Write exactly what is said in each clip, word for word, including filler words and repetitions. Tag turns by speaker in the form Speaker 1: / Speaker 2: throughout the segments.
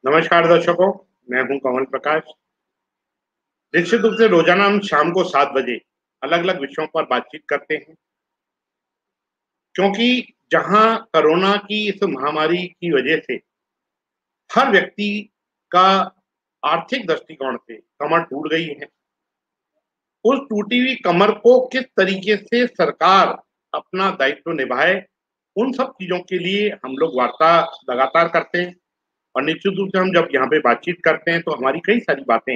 Speaker 1: नमस्कार दर्शकों, मैं हूं कमल प्रकाश। निश्चित रूप से रोजाना हम शाम को सात बजे अलग-अलग विषयों पर बातचीत करते हैं, क्योंकि जहां कोरोना की इस महामारी की वजह से हर व्यक्ति का आर्थिक दृष्टिकोण से कमर टूट गई है। उस टूटी हुई कमर को किस तरीके से सरकार अपना दायित्व निभाए, उन सब चीज़ों के लिए हम लोग वार्ता लगातार करते हैं और निश्चित रूप से हम जब यहाँ पे बातचीत करते हैं, तो हमारी कई सारी बातें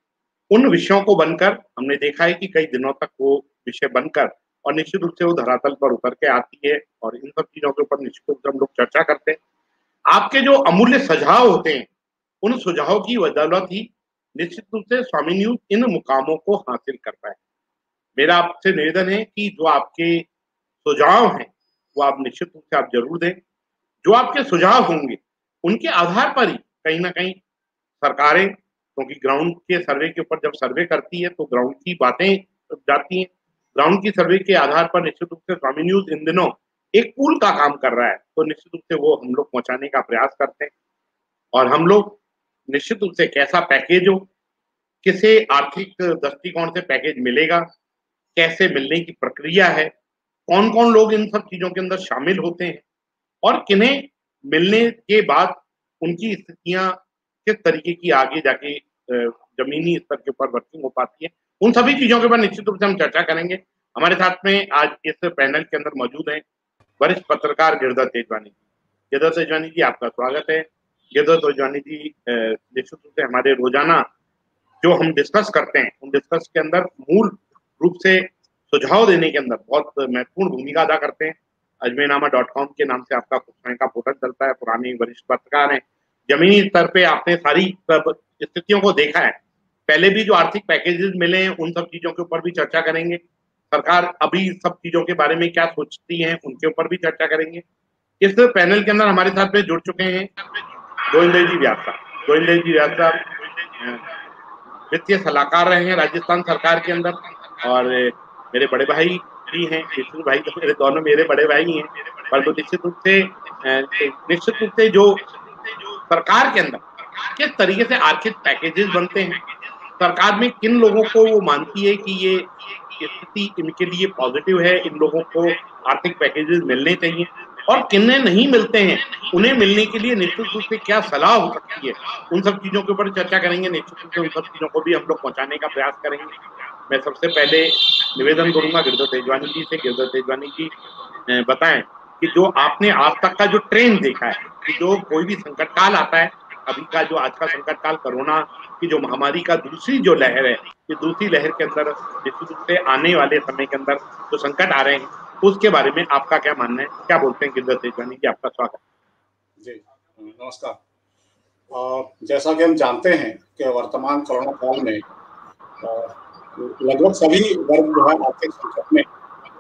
Speaker 1: उन विषयों को बनकर हमने देखा है कि कई दिनों तक वो विषय बनकर और निश्चित रूप से वो धरातल पर उतर के आती है और इन सब चीज़ों के ऊपर निश्चित रूप से हम लोग चर्चा करते हैं। आपके जो अमूल्य सुझाव होते हैं, उन सुझावों की बदौलत ही निश्चित रूप से स्वामी न्यूज़ इन मुकामों को हासिल कर पाए। मेरा आपसे निवेदन है कि जो आपके सुझाव हैं, वो आप निश्चित रूप से आप ज़रूर दें। जो आपके सुझाव होंगे, उनके आधार पर ही कहीं न कहीं सरकारें, क्योंकि ग्राउंड के सर्वे के ऊपर जब सर्वे करती है, तो ग्राउंड की बातें जाती हैं। ग्राउंड की सर्वे के आधार पर निश्चित रूप से स्वामी न्यूज़ इन दिनों एक पुल का काम कर रहा है, तो निश्चित रूप से वो हम लोग पहुँचाने का प्रयास करते हैं और हम लोग निश्चित रूप से कैसा पैकेज हो, किसे आर्थिक दृष्टिकोण से पैकेज मिलेगा, कैसे मिलने की प्रक्रिया है, कौन-कौन लोग इन सब चीज़ों के अंदर शामिल होते हैं और किन्हें मिलने के बाद उनकी स्थितियाँ किस तरीके की आगे जाके अ, ज़मीनी स्तर के ऊपर वर्किंग हो पाती है। उन सभी चीज़ों के ऊपर निश्चित रूप से हम चर्चा करेंगे। हमारे साथ में आज इस पैनल के अंदर मौजूद हैं वरिष्ठ पत्रकार गिरधर तेजवानी। गिरधर तेजवानी जी, आपका स्वागत है। गिरधर तेजवानी जी अ, निश्चित रूप से हमारे रोज़ाना जो हम डिस्कस करते हैं, उन डिस्कस के अंदर मूल रूप से सुझाव देने के अंदर बहुत महत्वपूर्ण भूमिका अदा करते हैं। अजमेरनामा डॉट कॉम के नाम से आपका कुछ समय का पोर्टल चलता है, पुराने वरिष्ठ पत्रकार हैं। ज़मीनी स्तर पे आपने सारी सब स्थितियों को देखा है। पहले भी जो आर्थिक पैकेजेज़ मिले हैं, उन सब चीज़ों के ऊपर भी चर्चा करेंगे। सरकार अभी सब चीज़ों के बारे में क्या सोचती है, उनके ऊपर भी चर्चा करेंगे। इस पैनल के अंदर हमारे साथ में जुड़ चुके हैं गोविंद जी व्यास साहब। गोविंद जी व्यास साहब अ, वित्तीय सलाहकार रहे हैं राजस्थान सरकार के अंदर और मेरे बड़े भाई भी हैं। विष्णु भाई तो मेरे दोनों मेरे बड़े भाई ही हैं, परंतु निश्चित रूप से अ, निश्चित रूप से जो सरकार के अंदर किस तरीके से आर्थिक पैकेजेस बनते हैं, सरकार में किन लोगों को वो मानती है कि ये स्थिति इनके लिए पॉजिटिव है, इन लोगों को आर्थिक पैकेजेस मिलने चाहिए और किन्हें नहीं मिलते हैं, उन्हें मिलने के लिए निश्चित रूप से क्या सलाह हो सकती है, उन सब चीज़ों के ऊपर चर्चा करेंगे। निश्चित रूप से उन सब चीज़ों को भी हम लोग पहुँचाने का प्रयास करेंगे। मैं सबसे पहले निवेदन करूँगा गिरधर तेजवानी जी से। गिरधर तेजवानी जी अ, बताएँ कि जो आपने आज तक का जो ट्रेंड देखा है कि जो कोई भी संकट काल आता है, अभी का जो आज का संकट काल कोरोना की जो महामारी का दूसरी जो लहर है, ये दूसरी लहर के अंदर निश्चित रूप से आने वाले समय के अंदर जो संकट आ रहे हैं, उसके बारे में आपका क्या मानना है? क्या बोलते हैं गिरधर तेजवानी जी? आपका स्वागत।
Speaker 2: जी, नमस्कार। अ, जैसा कि हम जानते हैं कि वर्तमान कोरोना काल में अ, लगभग सभी वर्ग जो है आर्थिक संकट में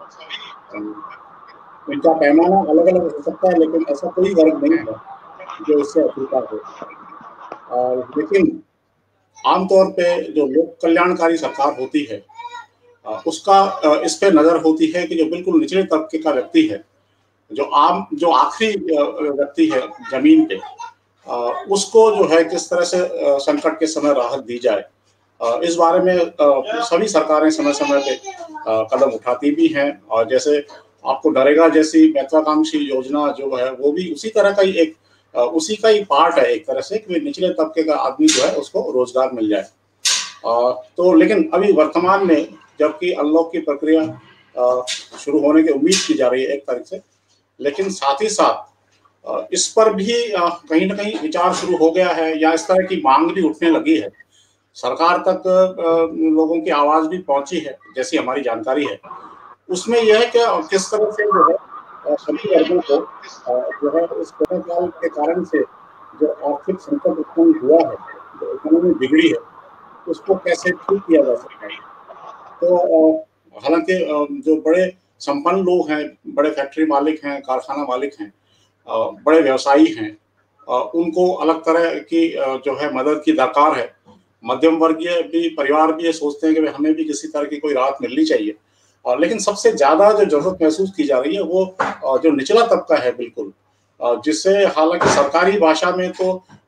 Speaker 2: इनका पैमाना अलग-अलग हो सकता है, लेकिन ऐसा कोई वर्ग नहीं है जो इससे अछूता हो। और लेकिन आमतौर पे जो लोक कल्याणकारी सरकार होती है, अ, उसका अ, इस पे नज़र होती है कि जो बिल्कुल निचले तबके का व्यक्ति है, जो आम जो आखिरी अ, व्यक्ति है ज़मीन पे, अ, उसको जो है किस तरह से अ, संकट के समय राहत दी जाए। अ, इस बारे में अ, सभी सरकारें समय-समय पे अ, कदम उठाती भी हैं और जैसे आपको नरेगा जैसी महत्वाकांक्षी योजना जो है, वो भी उसी तरह का ही एक अ, उसी का ही पार्ट है एक तरह से कि निचले तबके का आदमी जो है उसको रोजगार मिल जाए। अ, तो लेकिन अभी वर्तमान में जबकि अनलॉक की प्रक्रिया अ, शुरू होने की उम्मीद की जा रही है एक तारीख से, लेकिन साथ ही साथ अ, इस पर भी अ, कहीं न कहीं विचार शुरू हो गया है या इस तरह की माँग भी उठने लगी है। सरकार तक अ, लोगों की आवाज़ भी पहुँची है, जैसी हमारी जानकारी है। उसमें यह है कि किस तरह से जो है अ, सभी वर्गों को अ, जो है इस कोरोना काल के कारण से जो आर्थिक संकट उत्पन्न हुआ है, जो इकोनॉमी बिगड़ी है, उसको कैसे ठीक किया जा सकता है। तो अ, हालाँकि अ, जो बड़े संपन्न लोग हैं, बड़े फैक्ट्री मालिक हैं, कारखाना मालिक हैं, अ, बड़े व्यवसायी हैं, अ, उनको अलग तरह की अ, जो है मदद की दरकार है। मध्यम वर्गीय भी परिवार भी ये सोचते हैं कि हमें भी किसी तरह की कोई राहत मिलनी चाहिए। और लेकिन सबसे ज़्यादा जो ज़रूरत महसूस की जा रही है वो अ, जो निचला तबका है बिल्कुल, अ, जिससे हालाँकि सरकारी भाषा में तो अ,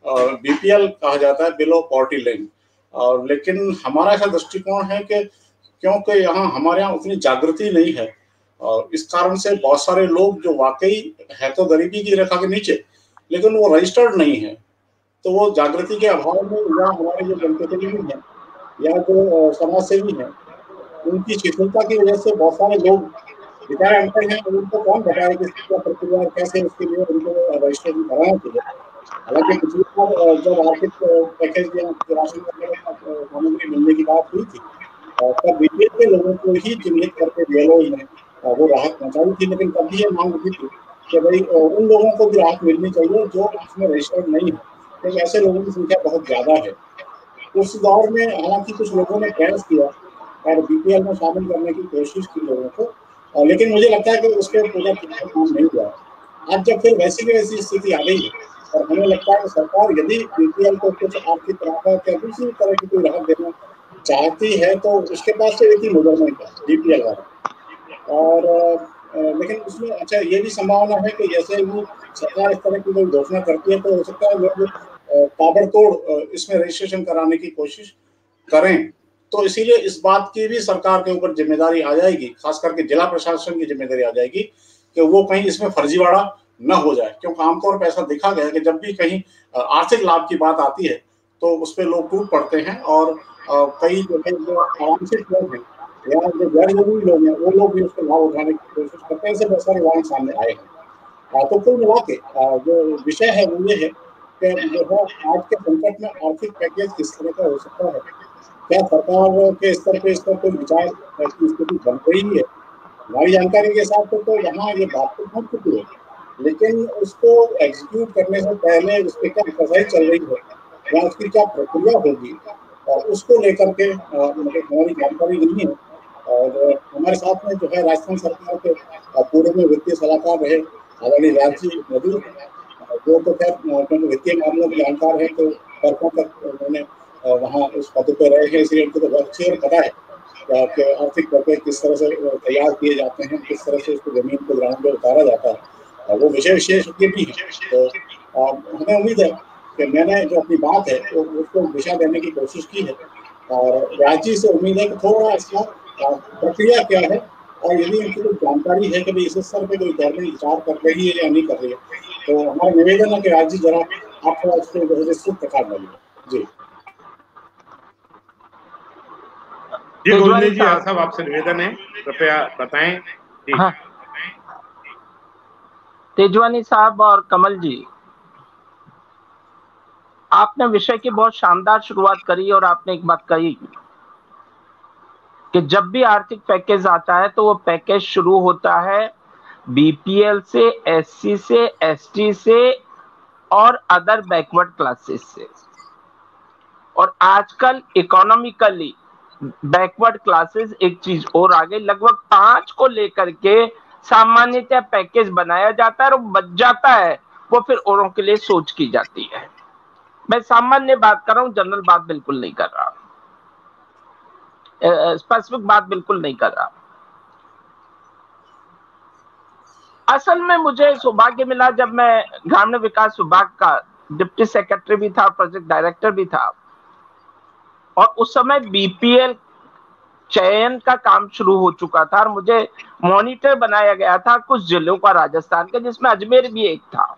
Speaker 2: बीपीएल कहा जाता है, बिलो पॉवर्टी लाइन। और लेकिन हमारा ऐसा दृष्टिकोण है कि क्योंकि यहाँ हमारे यहाँ उतनी जागृति नहीं है, और इस कारण से बहुत सारे लोग जो वाकई है तो गरीबी की रेखा के नीचे, लेकिन वो रजिस्टर्ड नहीं है, तो वो जागृति के अभाव में या हमारे जो जनप्रतिनिधि हैं या जो समाज सेवी हैं, उनकी शिथिलता की वजह से बहुत सारे लोग बेचारे अनपढ़ हैं, उनको कौन बताए कि क्या प्रक्रिया कैसे उसके लिए उनको रजिस्ट्रेशन कराना चाहिए। हालांकि पिछली बार जब आर्थिक पैकेज या राशन वगैरह सामग्री मिलने की बात हुई थी, तब बीपीएल के लोगों को ही चिन्हित करके बीएलओ ने वो राहत पहुंचाई थी, लेकिन तब भी ये मांग उठी थी कि भाई उन लोगों को भी राहत मिलनी चाहिए जो इसमें रजिस्टर्ड नहीं है, क्योंकि ऐसे लोगों की संख्या बहुत ज्यादा है। उस दौर में हालांकि कुछ लोगों ने प्रयास किया और बीपीएल में शामिल करने की कोशिश की लोगों को, लेकिन मुझे लगता है कि उसके पूरा काम नहीं हुआ। आज जब फिर वैसी की वैसी स्थिति आ गई है, और हमें लगता है कि सरकार यदि बीपीएल को कुछ आर्थिक राहत या दूसरी तरह की कोई राहत देना चाहती है, तो उसके पास तो एक ही मेजरमेंट है, बीपीएल वाला। और लेकिन उसमें अच्छा ये भी संभावना है कि जैसे वो सरकार इस तरह की कोई घोषणा करती है, तो हो सकता है लोग ताबड़तोड़ इसमें रजिस्ट्रेशन कराने की कोशिश करें। तो इसीलिए इस बात की भी सरकार के ऊपर जिम्मेदारी आ जाएगी, खास करके जिला प्रशासन की जिम्मेदारी आ जाएगी कि वो कहीं इसमें फर्जीवाड़ा न हो जाए, क्योंकि आमतौर पर ऐसा देखा गया है कि जब भी कहीं आर्थिक लाभ की बात आती है तो उस पर लोग टूट पड़ते हैं, और कई जो है जो आवांछित लोग हैं या जो गैर जरूरी लोग हैं, वो लोग भी उसका लाभ उठाने की कोशिश करते हैं। ऐसे बहुत सारे उदाहरण सामने आए हैं। तो कुल मिला के जो विषय है वो ये है कि जो है आज के संकट में आर्थिक पैकेज किस तरह का हो सकता है, क्या सरकार के स्तर पे इस पर कोई विचार की स्थिति बन रही है। हमारी जानकारी के हिसाब से तो यहाँ ये बात तो पहुंच चुकी है, लेकिन उसको एग्जीक्यूट करने से पहले उस पर क्या एक्सरसाइज चल रही है या उसकी क्या प्रक्रिया होगी, और उसको लेकर के मतलब हमारी जानकारी नहीं है। और हमारे साथ में जो है राजस्थान सरकार के पूर्व में वित्तीय सलाहकार रहे आदरणीय व्यास जी मौजूद हैं, जो तो खैर क्योंकि वित्तीय मामलों के जानकार है, तो वर्षों तक उन्होंने वहाँ उस पद पर रहे हैं, इसलिए उनको तो बहुत अच्छी पता है कि आर्थिक पैकेज किस तरह से तैयार किए जाते हैं, किस तरह से उसको जमीन को ग्राउंड पर उतारा जाता है, वो विषय विशेषज्ञ भी है। तो हमें उम्मीद है कि मैंने जो अपनी बात है वो उसको दिशा देने की कोशिश की है, और व्यास जी से उम्मीद है कि थोड़ा इसका प्रक्रिया क्या है, और यदि उनकी कोई जानकारी है कि भाई इस स्तर पे कोई गवर्नमेंट विचार कर रही है या नहीं कर रही है, तो हमारा निवेदन है कि व्यास जी जरा आप थोड़ा इसको विस्तृत प्रकाश डालिए। जी
Speaker 1: जी गोविंद जी, साहब आपसे निवेदन है, कृपया बताएं। जी
Speaker 3: हाँ। तेजवानी साहब और कमल जी, आपने विषय की बहुत शानदार शुरुआत करी, और आपने एक बात कही कि जब भी आर्थिक पैकेज आता है तो वो पैकेज शुरू होता है बीपीएल से, एससी से, एसटी से और अदर बैकवर्ड क्लासेस से। और आजकल इकोनॉमिकली बैकवर्ड क्लासेस एक चीज और आगे, लगभग पांच को लेकर के सामान्यतः पैकेज बनाया जाता है और बच जाता है, वो फिर औरों के लिए सोच की जाती है। मैं सामान्य बात कर रहा हूं, जनरल बात बिल्कुल नहीं कर रहा, स्पेसिफिक बात बिल्कुल नहीं कर रहा। असल में मुझे सौभाग्य मिला जब मैं ग्रामीण विकास विभाग का डिप्टी सेक्रेटरी भी था, प्रोजेक्ट डायरेक्टर भी था, और उस समय बीपीएल चयन का काम शुरू हो चुका था, और मुझे मॉनिटर बनाया गया था कुछ जिलों का राजस्थान के, जिसमें अजमेर भी एक था।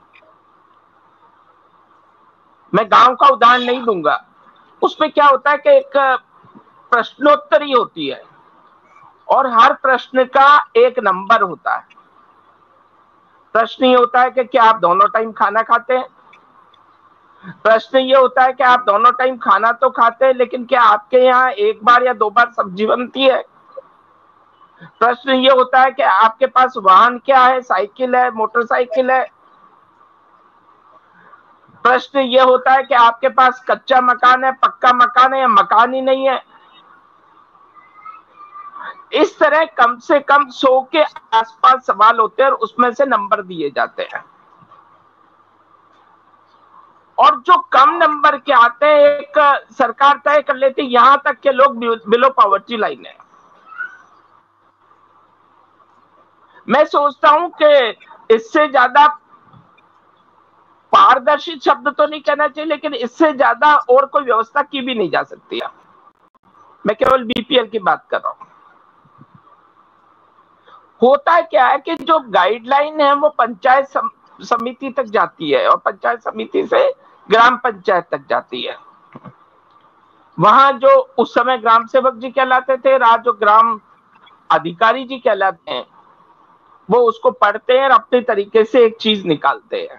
Speaker 3: मैं गांव का उदाहरण नहीं दूंगा। उसमें क्या होता है कि एक प्रश्नोत्तरी होती है और हर प्रश्न का एक नंबर होता है। प्रश्न ये होता है कि क्या आप दोनों टाइम खाना खाते हैं। प्रश्न ये होता है कि आप दोनों टाइम खाना तो खाते हैं, लेकिन क्या आपके यहाँ एक बार या दो बार सब्जी बनती है। प्रश्न ये होता है कि आपके पास वाहन क्या है, साइकिल है, मोटरसाइकिल है। प्रश्न ये होता है कि आपके पास कच्चा मकान है, पक्का मकान है, या मकान ही नहीं है। इस तरह कम से कम सौ के आसपास सवाल होते हैं और उसमें से नंबर दिए जाते हैं। और जो कम नंबर के आते हैं, एक सरकार तय कर लेती है यहां तक के लोग बिलो पॉवर्टी लाइन है। मैं सोचता हूं कि इससे ज्यादा पारदर्शी शब्द तो नहीं कहना चाहिए, लेकिन इससे ज्यादा और कोई व्यवस्था की भी नहीं जा सकती है। मैं केवल बीपीएल की बात कर रहा हूं। होता क्या है कि जो गाइडलाइन है वो पंचायत समिति तक जाती है और पंचायत समिति से ग्राम पंचायत तक जाती है। वहां जो उस समय ग्राम सेवक जी कहलाते थे, राज जो ग्राम अधिकारी जी कहलाते हैं, वो उसको पढ़ते हैं और अपने तरीके से एक चीज निकालते हैं।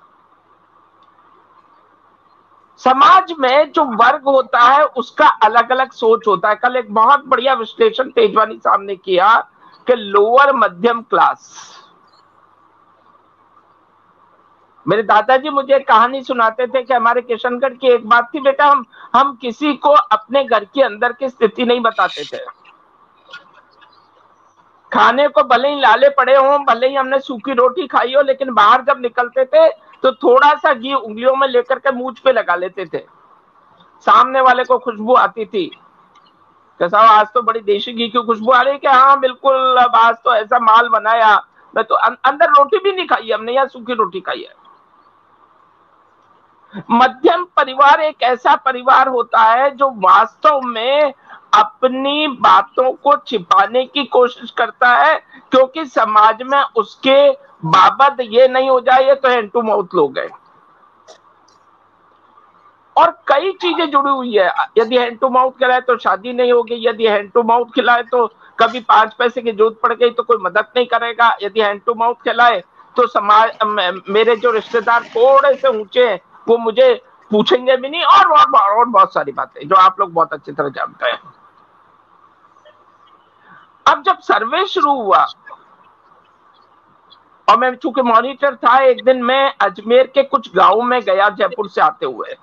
Speaker 3: समाज में जो वर्ग होता है उसका अलग अलग सोच होता है। कल एक बहुत बढ़िया विश्लेषण तेजवानी साहब ने किया कि लोअर मध्यम क्लास। मेरे दादाजी मुझे एक कहानी सुनाते थे कि हमारे किशनगढ़ की एक बात थी, बेटा हम हम किसी को अपने घर के अंदर की स्थिति नहीं बताते थे। खाने को भले ही लाले पड़े हों, भले ही हमने सूखी रोटी खाई हो, लेकिन बाहर जब निकलते थे तो थोड़ा सा घी उंगलियों में लेकर के मूंछ पे लगा लेते थे। सामने वाले को खुशबू आती थी कि साहब आज तो बड़ी देशी घी की खुशबू आ रही है कि हाँ बिल्कुल, अब आज तो ऐसा माल बनाया। मैं तो अं, अंदर रोटी भी नहीं खाई हमने, या सूखी रोटी खाई है। मध्यम परिवार एक ऐसा परिवार होता है जो वास्तव में अपनी बातों को छिपाने की कोशिश करता है, क्योंकि समाज में उसके बाबत ये नहीं हो जाए ये तो हैंड टू माउथ लोग हैं। और कई चीजें जुड़ी हुई है। यदि हैंड टू माउथ खिलाए तो शादी नहीं होगी, यदि हैंड टू माउथ खिलाए तो कभी पांच पैसे की जरूरत पड़ गई तो कोई मदद नहीं करेगा, यदि हैंड टू माउथ खिलाए तो समाज मेरे जो रिश्तेदार थोड़े से ऊंचे हैं वो मुझे पूछेंगे भी नहीं, और बहुत और बहुत सारी बातें जो आप लोग बहुत अच्छी तरह जानते हैं। अब जब सर्वे शुरू हुआ और मैं चूंकि मॉनिटर था, एक दिन मैं अजमेर के कुछ गांवों में गया जयपुर से आते हुए।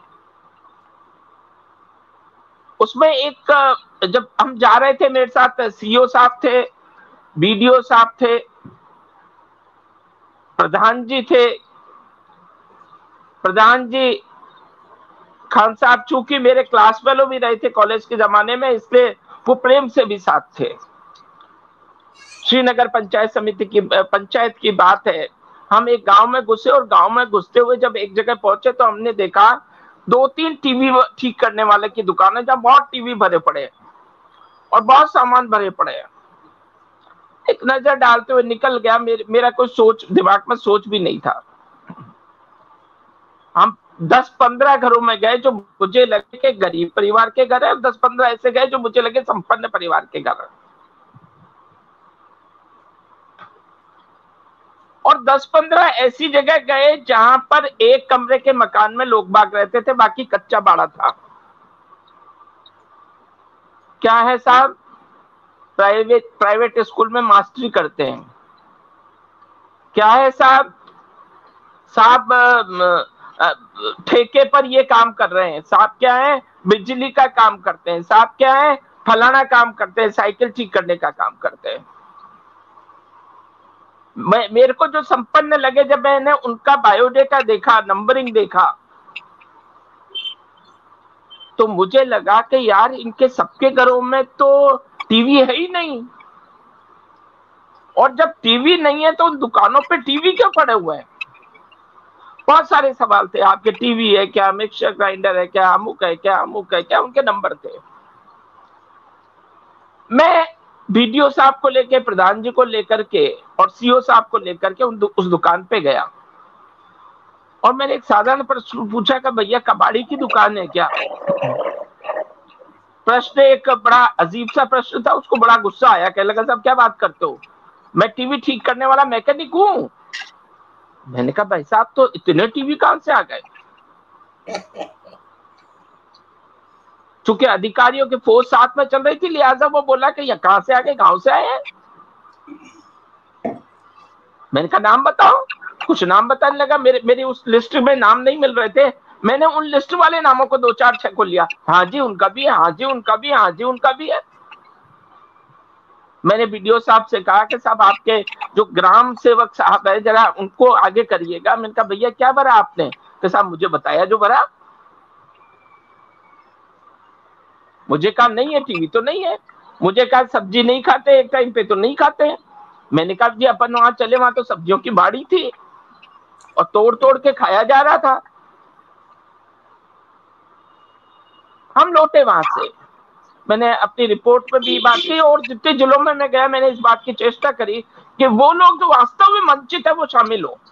Speaker 3: उसमें एक, जब हम जा रहे थे मेरे साथ सीईओ साहब थे, बीडीओ साहब थे, प्रधान जी थे। प्रधान जी खान साहब चूंकि मेरे क्लास फेलो भी रहे थे कॉलेज के जमाने में, इसलिए वो प्रेम से भी साथ थे। श्रीनगर पंचायत समिति की पंचायत की बात है, हम एक गांव में घुसे और गांव में घुसते हुए जब एक जगह पहुंचे तो हमने देखा दो तीन टीवी ठीक करने वाले की दुकान है जहां बहुत टीवी भरे पड़े हैं और बहुत सामान भरे पड़े हैं। एक नजर डालते हुए निकल गया। मेरे, मेरा कोई सोच दिमाग में सोच भी नहीं था। हम दस पंद्रह घरों में गए जो मुझे लगे कि गरीब परिवार के घर है, और दस पंद्रह ऐसे गए जो मुझे लगे संपन्न परिवार के घर है। और दस पंद्रह ऐसी जगह गए जहां पर एक कमरे के मकान में लोग बाग रहते थे, बाकी कच्चा बाड़ा था। क्या है साहब, प्राइवेट प्राइवेट स्कूल में मास्टरी करते हैं। क्या है साहब, साहब ठेके पर ये काम कर रहे हैं। साहब क्या है, बिजली का काम करते हैं। साहब क्या है, फलाना काम करते हैं, साइकिल ठीक करने का काम करते हैं। मैं मेरे को जो संपन्न लगे, जब मैंने उनका बायोडेटा देखा, नंबरिंग देखा, तो मुझे लगा कि यार इनके सबके घरों में तो टीवी है ही नहीं। और जब टीवी नहीं है तो उन दुकानों पे टीवी क्यों पड़े हुए हैं? बहुत सारे सवाल थे। आपके टीवी है क्या, मिक्सर ग्राइंडर है क्या, अमुक है क्या, अमुक है क्या, उनके नंबर थे। मैं बीडीओ साहब को लेकर, प्रधान जी को लेकर के और सीईओ साहब को लेकर के दु, उस दुकान पे गया और मैंने एक साधारण प्रश्न पूछा कि भैया कबाड़ी की दुकान है क्या? प्रश्न एक बड़ा अजीब सा प्रश्न था। उसको बड़ा गुस्सा आया, कहने लगा साहब क्या बात करते हो, मैं टीवी ठीक करने वाला मैकेनिक हूं। मैंने कहा भाई साहब तो इतने टीवी कहां से आ गए? चूंकि अधिकारियों की फोर्स साथ में चल रही थी, लिहाजा वो बोला कि ये कहां से आ गए, गांव से आए हैं। मैंने कहा नाम बताओ। कुछ नाम बताने लगा। मेरे मेरी उस लिस्ट में नाम नहीं मिल रहे थे। मैंने उन लिस्ट वाले नामों को दो चार छह को लिया। हाँ जी उनका भी है, हाँ जी उनका भी, हाँ जी उनका भी है। मैंने बीडीओ साहब से कहा कि साहब आपके जो ग्राम सेवक साहब है जरा उनको आगे करिएगा। मैंने कहा भैया क्या भरा आपने? तो साहब मुझे बताया जो भरा। मुझे कहा नहीं है, टीवी तो नहीं है। मुझे कहा सब्जी नहीं खाते, एक टाइम पे तो नहीं खाते हैं। मैंने कहा जी अपन वहां चले, वहां तो सब्जियों की बाड़ी थी। और तोड़ तोड़ के खाया जा रहा था। हम लौटे वहां से, मैंने अपनी रिपोर्ट में भी बात की और जितने जिलों में मैं गया मैंने इस बात की चेष्टा करी कि वो लोग जो वास्तव में वंचित है वो शामिल हो।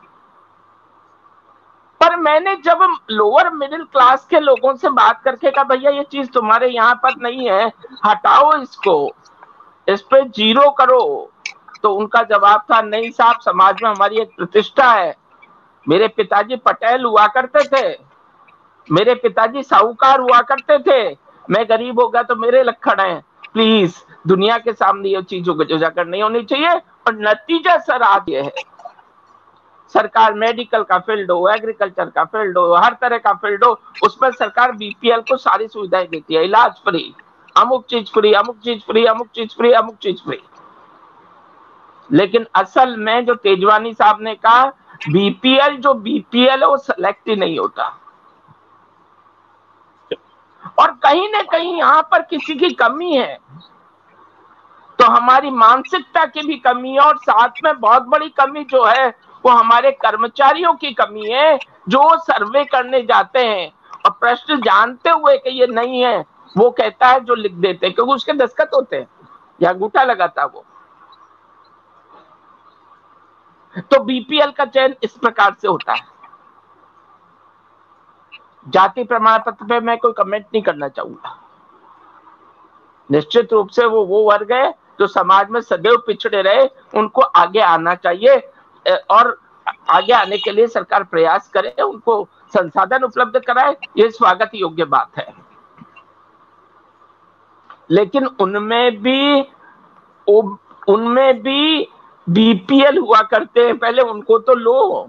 Speaker 3: पर मैंने जब लोअर मिडिल क्लास के लोगों से बात करके कहा भैया ये चीज तुम्हारे यहाँ पर नहीं है, हटाओ इसको, इस पे जीरो करो, तो उनका जवाब था नहीं साहब, समाज में हमारी एक प्रतिष्ठा है। मेरे पिताजी पटेल हुआ करते थे, मेरे पिताजी साहूकार हुआ करते थे, मैं गरीब हो गया तो मेरे लक्षण है। प्लीज दुनिया के सामने ये चीज उजागर नहीं होनी चाहिए। और नतीजा सर आज ये है, सरकार मेडिकल का फील्ड हो, एग्रीकल्चर का फील्ड हो, हर तरह का फील्ड हो, उसमें सरकार बीपीएल को सारी सुविधाएं देती है, इलाज फ्री, अमुक चीज फ्री, अमुक चीज फ्री, अमुक चीज फ्री, अमुक चीज फ्री। लेकिन असल में जो तेजवानी साहब ने कहा, बीपीएल जो बीपीएल है वो सेलेक्ट ही नहीं होता। और कहीं ना कहीं यहाँ पर किसी की कमी है तो हमारी मानसिकता की भी कमी है, और साथ में बहुत बड़ी कमी जो है वो हमारे कर्मचारियों की कमी है, जो सर्वे करने जाते हैं और प्रश्न जानते हुए कि ये नहीं है वो कहता है जो लिख देते हैं, क्योंकि उसके दस्तखत होते हैं या अंगूठा लगाता वो। तो बीपीएल का चयन इस प्रकार से होता है। जाति प्रमाण पत्र पे मैं कोई कमेंट नहीं करना चाहूंगा। निश्चित रूप से वो वो वर्ग है जो समाज में सदैव पिछड़े रहे, उनको आगे आना चाहिए और आगे आने के लिए सरकार प्रयास करे, उनको संसाधन उपलब्ध कराए, ये स्वागत योग्य बात है। लेकिन उनमें भी उनमें भी बीपीएल हुआ करते हैं पहले, उनको तो लो।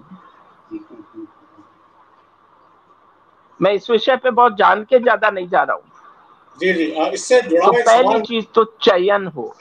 Speaker 3: मैं इस विषय पे बहुत जान के ज्यादा नहीं जा रहा हूँ।
Speaker 2: जी जी, इससे जुड़ा
Speaker 3: तो पहली चीज तो चयन हो,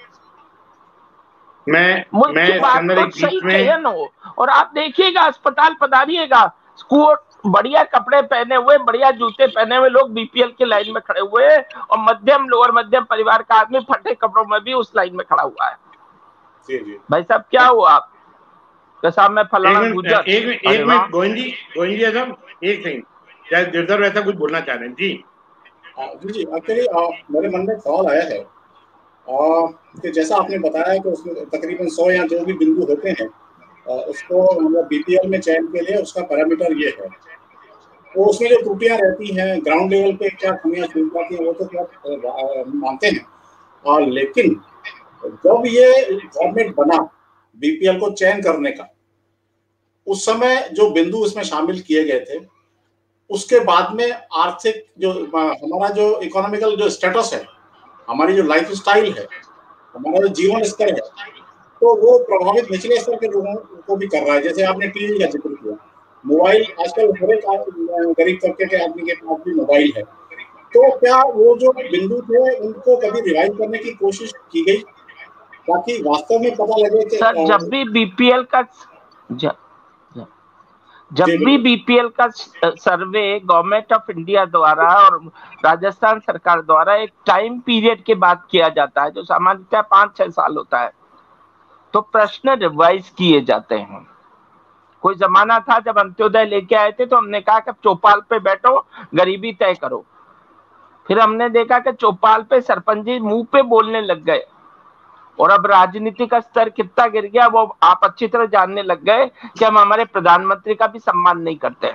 Speaker 1: मैं
Speaker 3: मुख्य बात तो सही चयन हो। और आप देखिएगा अस्पताल पधारिएगा, स्कूल बढ़िया कपड़े पहने हुए, बढ़िया जूते पहने हुए लोग बीपीएल की लाइन में खड़े हुए हैं, और मध्यम लोअर मध्यम परिवार का आदमी फटे कपड़ों में भी उस लाइन में खड़ा हुआ है। जी जी। भाई साहब क्या हुआ आप? साहब मैं फलाना गुजर।
Speaker 1: एक मिनट एक मिनट गोविंद जी, गोविंद जी साहब एक सेकंड, क्या गिरधर वैसा कुछ बोलना चाह रहे हैं? जी
Speaker 2: जी जी, एक्चुअली मेरे मन में सवाल आया है कि जैसा आपने बताया कि उसमें तकरीबन सौ या जो भी बिंदु होते हैं उसको मतलब बीपीएल में चयन के लिए उसका पैरामीटर ये है, तो उसमें जो त्रुटियां रहती हैं ग्राउंड लेवल पे क्या कमियां छूट जाती हैं वो तो क्या मानते हैं, और लेकिन जब ये फॉर्मेट बना बीपीएल को चयन करने का, उस समय जो बिंदु इसमें शामिल किए गए थे, उसके बाद में आर्थिक जो हमारा जो इकोनॉमिकल जो स्टेटस है, हमारी जो लाइफ स्टाइल है, हमारा जो जीवन स्तर है, तो वो प्रभावित निचले स्तर के लोगों को भी कर रहा है। जैसे आपने टीवी का जिक्र किया, मोबाइल आजकल हर एक गरीब तबके के आदमी के पास भी मोबाइल है, तो क्या वो जो बिंदु थे उनको कभी रिवाइज करने की कोशिश की गई ताकि वास्तव में पता लगे कि
Speaker 3: सर जब भी बीपीएल का ज... जब भी बीपीएल का सर्वे गवर्नमेंट ऑफ इंडिया द्वारा और राजस्थान सरकार द्वारा एक टाइम पीरियड के बाद किया जाता है, जो सामान्यतः पांच छह साल होता है, तो प्रश्न रिवाइज किए जाते हैं। कोई जमाना था जब अंत्योदय लेके आए थे तो हमने कहा कि चौपाल पे बैठो गरीबी तय करो, फिर हमने देखा कि चौपाल पे सरपंच जी मुंह पे बोलने लग गए, और अब राजनीति का स्तर कितना गिर गया वो आप अच्छी तरह जानने लग गए कि हम हमारे प्रधानमंत्री का भी सम्मान नहीं करते।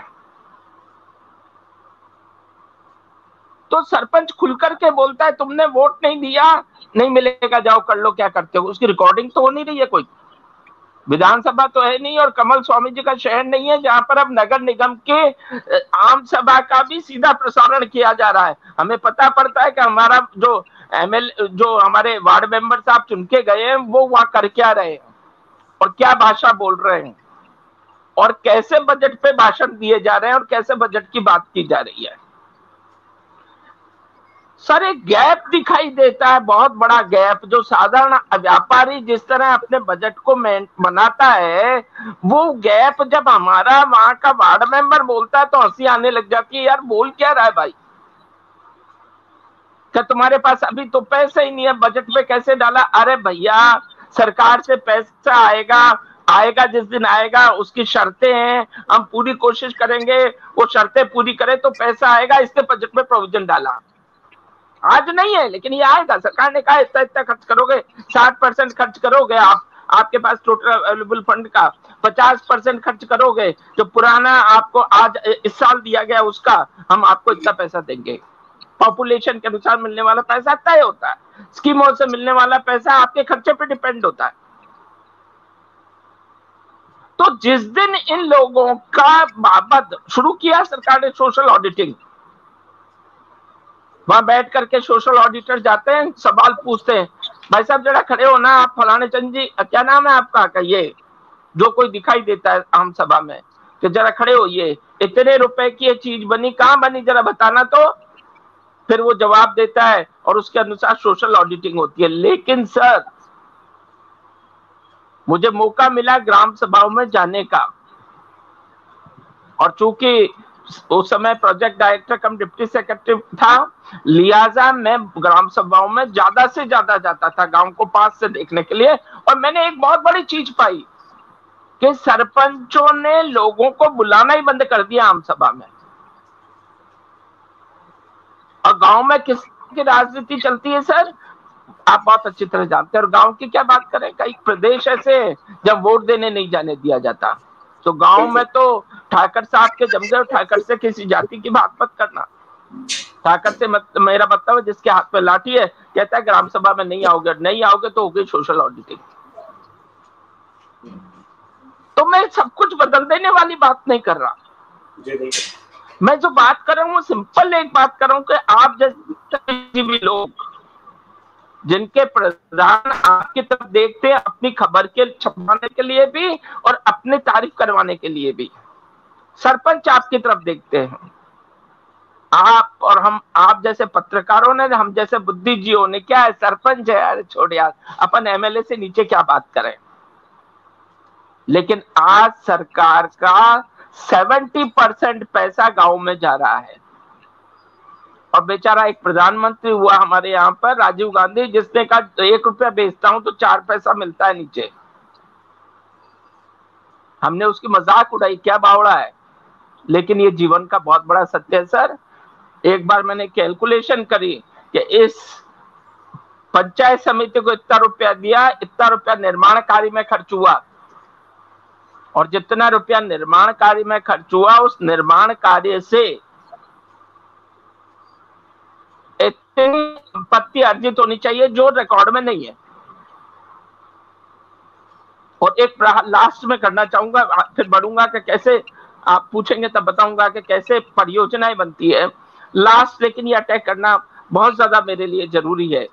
Speaker 3: तो सरपंच खुलकर के बोलता है तुमने वोट नहीं दिया, नहीं मिलेगा, जाओ कर लो क्या करते हो। उसकी रिकॉर्डिंग तो हो नहीं रही है, कोई विधानसभा तो है नहीं और कमल स्वामी जी का शहर नहीं है जहां पर अब नगर निगम के आम सभा का भी सीधा प्रसारण किया जा रहा है। हमें पता पड़ता है कि हमारा जो एमएल जो हमारे वार्ड मेंबर साहब चुन के गए हैं वो वहां कर क्या रहे हैं और क्या भाषा बोल रहे हैं और कैसे बजट पे भाषण दिए जा रहे हैं और कैसे बजट की बात की जा रही है। सर एक गैप दिखाई देता है, बहुत बड़ा गैप, जो साधारण व्यापारी जिस तरह अपने बजट को बनाता है, वो गैप जब हमारा वहां का वार्ड मेंबर बोलता है तो हंसी आने लग जाती है। यार बोल क्या रहा है भाई, क्या तुम्हारे पास अभी तो पैसे ही नहीं है, बजट में कैसे डाला? अरे भैया सरकार से पैसा आएगा, आएगा, जिस दिन आएगा उसकी शर्तें हैं, हम पूरी कोशिश करेंगे वो शर्तें पूरी करें तो पैसा आएगा, इसने बजट में प्रोविजन डाला। आज नहीं है लेकिन ये आएगा। सरकार ने कहा इतना इतना खर्च करोगे, साठ परसेंट खर्च करोगे आप, आपके पास टोटल अवेलेबल फंड का पचास परसेंट खर्च करोगे, जो पुराना आपको आज इस साल दिया गया उसका हम आपको इतना पैसा देंगे। पॉपुलेशन के अनुसार मिलने वाला पैसा तय होता है, स्कीमों से मिलने वाला पैसा आपके खर्चे पे डिपेंड होता है। तो जिस दिन इन लोगों का बाबत शुरू किया सरकार ने सोशल ऑडिटिंग, वहां बैठ करके सोशल ऑडिटर जाते हैं, सवाल पूछते हैं, भाई साहब जरा खड़े हो ना, आप फलाने चंद जी, क्या नाम है आपका, कहिए, जो कोई दिखाई देता है आम सभा में, कि जरा खड़े हो, ये इतने रुपए की ये चीज बनी, कहां बनी जरा बताना तो। फिर वो जवाब देता है और उसके अनुसार सोशल ऑडिटिंग होती है। लेकिन सर मुझे मौका मिला ग्राम सभाओं में जाने का, और चूंकि उस समय project director cum deputy secretary था, लिहाजा मैं ग्राम सभाओं में ज्यादा से ज्यादा जाता था गांव को पास से देखने के लिए। और मैंने एक बहुत बड़ी चीज पाई कि सरपंचों ने लोगों को बुलाना ही बंद कर दिया आम सभा में। और गांव में किसकी राजनीति चलती है सर, आप बहुत अच्छी तरह जानते हैं। और गांव की क्या बात करें, कई प्रदेश ऐसे जब वोट देने नहीं जाने दिया जाता, तो गांव में तो ठाकर साहब के जम गए। ठाकर से किसी जाति की बात मत करना, ठाकर से मत, मेरा मतलब है जिसके हाथ में लाठी है, कहता है ग्राम सभा में नहीं आओगे, नहीं आओगे तो होगी सोशल ऑडिटिंग। तो मैं सब कुछ बदल देने वाली बात नहीं कर रहा, मैं जो बात कर रहा हूँ सिंपल एक बात कर रहा हूँ कि आप जैसे भी लोग जिनके प्रधान आपकी तरफ देखते हैं अपनी खबर के छपवाने के लिए भी और अपनी तारीफ करवाने के लिए भी, सरपंच आपकी तरफ देखते हैं। आप और हम, आप जैसे पत्रकारों ने, हम जैसे बुद्धिजीवियों ने, क्या है सरपंच है यार, छोड़ यार, अपन एमएलए से नीचे क्या बात करें। लेकिन आज सरकार का सत्तर परसेंट पैसा गांव में जा रहा है। और बेचारा एक प्रधानमंत्री हुआ हमारे यहाँ पर, राजीव गांधी, जिसने कहा एक रुपया बेचता हूं तो चार पैसा मिलता है नीचे। हमने उसकी मजाक उड़ाई, क्या बावड़ा है, लेकिन ये जीवन का बहुत बड़ा सत्य है सर। एक बार मैंने कैलकुलेशन करी कि इस पंचायत समिति को इतना रुपया दिया, इतना रुपया निर्माण कार्य में खर्च हुआ, और जितना रुपया निर्माण कार्य में खर्च हुआ उस निर्माण कार्य से इतनी संपत्ति अर्जित होनी चाहिए जो रिकॉर्ड में नहीं है। और एक लास्ट में करना चाहूंगा, फिर बढ़ूंगा कि कैसे आप पूछेंगे तब बताऊंगा कि कैसे परियोजनाएं बनती है। लास्ट लेकिन ये अटैक करना बहुत ज्यादा मेरे लिए जरूरी है।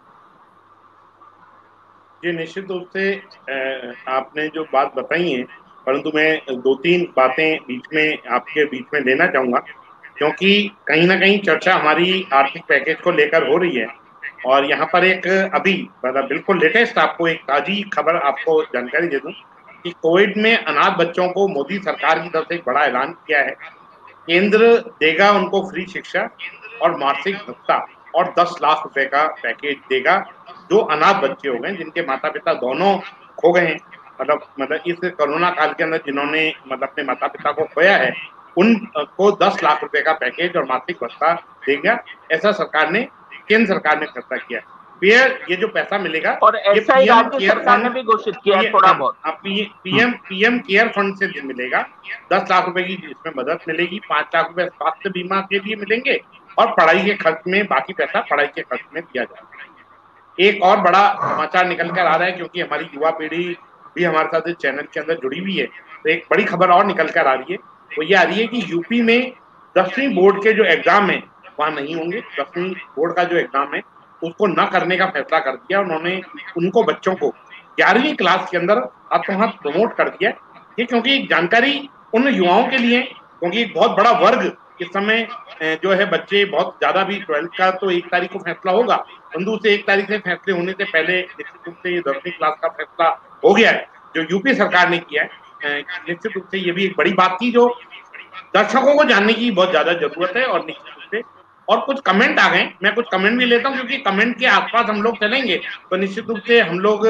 Speaker 1: जी निश्चित रूप से आपने जो बात बताई है, परंतु मैं दो तीन बातें बीच में आपके बीच में लेना चाहूंगा, क्योंकि कहीं ना कहीं चर्चा हमारी आर्थिक पैकेज को लेकर हो रही है। और यहाँ पर एक अभी मतलब बिल्कुल लेटेस्ट आपको एक ताजी खबर आपको जानकारी दे दूं कि कोविड में अनाथ बच्चों को मोदी सरकार की तरफ से एक बड़ा ऐलान किया है। केंद्र देगा उनको फ्री शिक्षा और मासिक भत्ता और दस लाख रुपए का पैकेज देगा जो अनाथ बच्चे हो गए, जिनके माता पिता दोनों खो गए हैं। मतलब मतलब इस कोरोना काल के अंदर जिन्होंने मतलब अपने माता पिता को खोया है, उनको दस लाख रुपए का पैकेज और मासिक भत्ता देगा, ऐसा सरकार ने, केंद्र सरकार ने फैसला किया। फिर ये जो पैसा मिलेगा
Speaker 3: और ऐसा ही राज्य सरकार ने भी घोषित किया है थोड़ा बहुत,
Speaker 1: पीएम पीएम केयर फंड से मिलेगा। दस लाख रुपए की इसमें मदद मिलेगी, पांच लाख रुपए स्वास्थ्य बीमा के लिए मिलेंगे और पढ़ाई के खर्च में बाकी पैसा पढ़ाई के खर्च में दिया जाएगा। एक और बड़ा समाचार निकल कर आ रहा है, क्योंकि हमारी युवा पीढ़ी भी हमारे साथ इस चैनल के अंदर जुड़ी हुई है, तो एक बड़ी खबर और निकल कर आ रही है। वो ये आ रही है कि यूपी में दसवीं बोर्ड के जो एग्जाम है वहां नहीं होंगे। दसवीं बोर्ड का जो एग्जाम है उसको न करने का फैसला कर दिया उन्होंने। उनको बच्चों को ग्यारहवीं क्लास के अंदर हाथों हाथ प्रमोट कर दिया। ये क्योंकि जानकारी उन युवाओं के लिए, क्योंकि एक बहुत बड़ा वर्ग इस समय जो है बच्चे बहुत ज्यादा भी, ट्वेल्थ का तो एक तारीख को फैसला होगा, परंतु से एक तारीख से फैसले होने से पहले निश्चित रूप से ये दसवीं क्लास का फैसला हो गया है जो यूपी सरकार ने किया है। निश्चित रूप से ये भी एक बड़ी बात थी जो दर्शकों को जानने की बहुत ज्यादा जरूरत है। और निश्चित रूप से और कुछ कमेंट आ गए, मैं कुछ कमेंट भी लेता हूं, क्योंकि कमेंट के आसपास हम लोग चलेंगे तो निश्चित रूप से हम लोग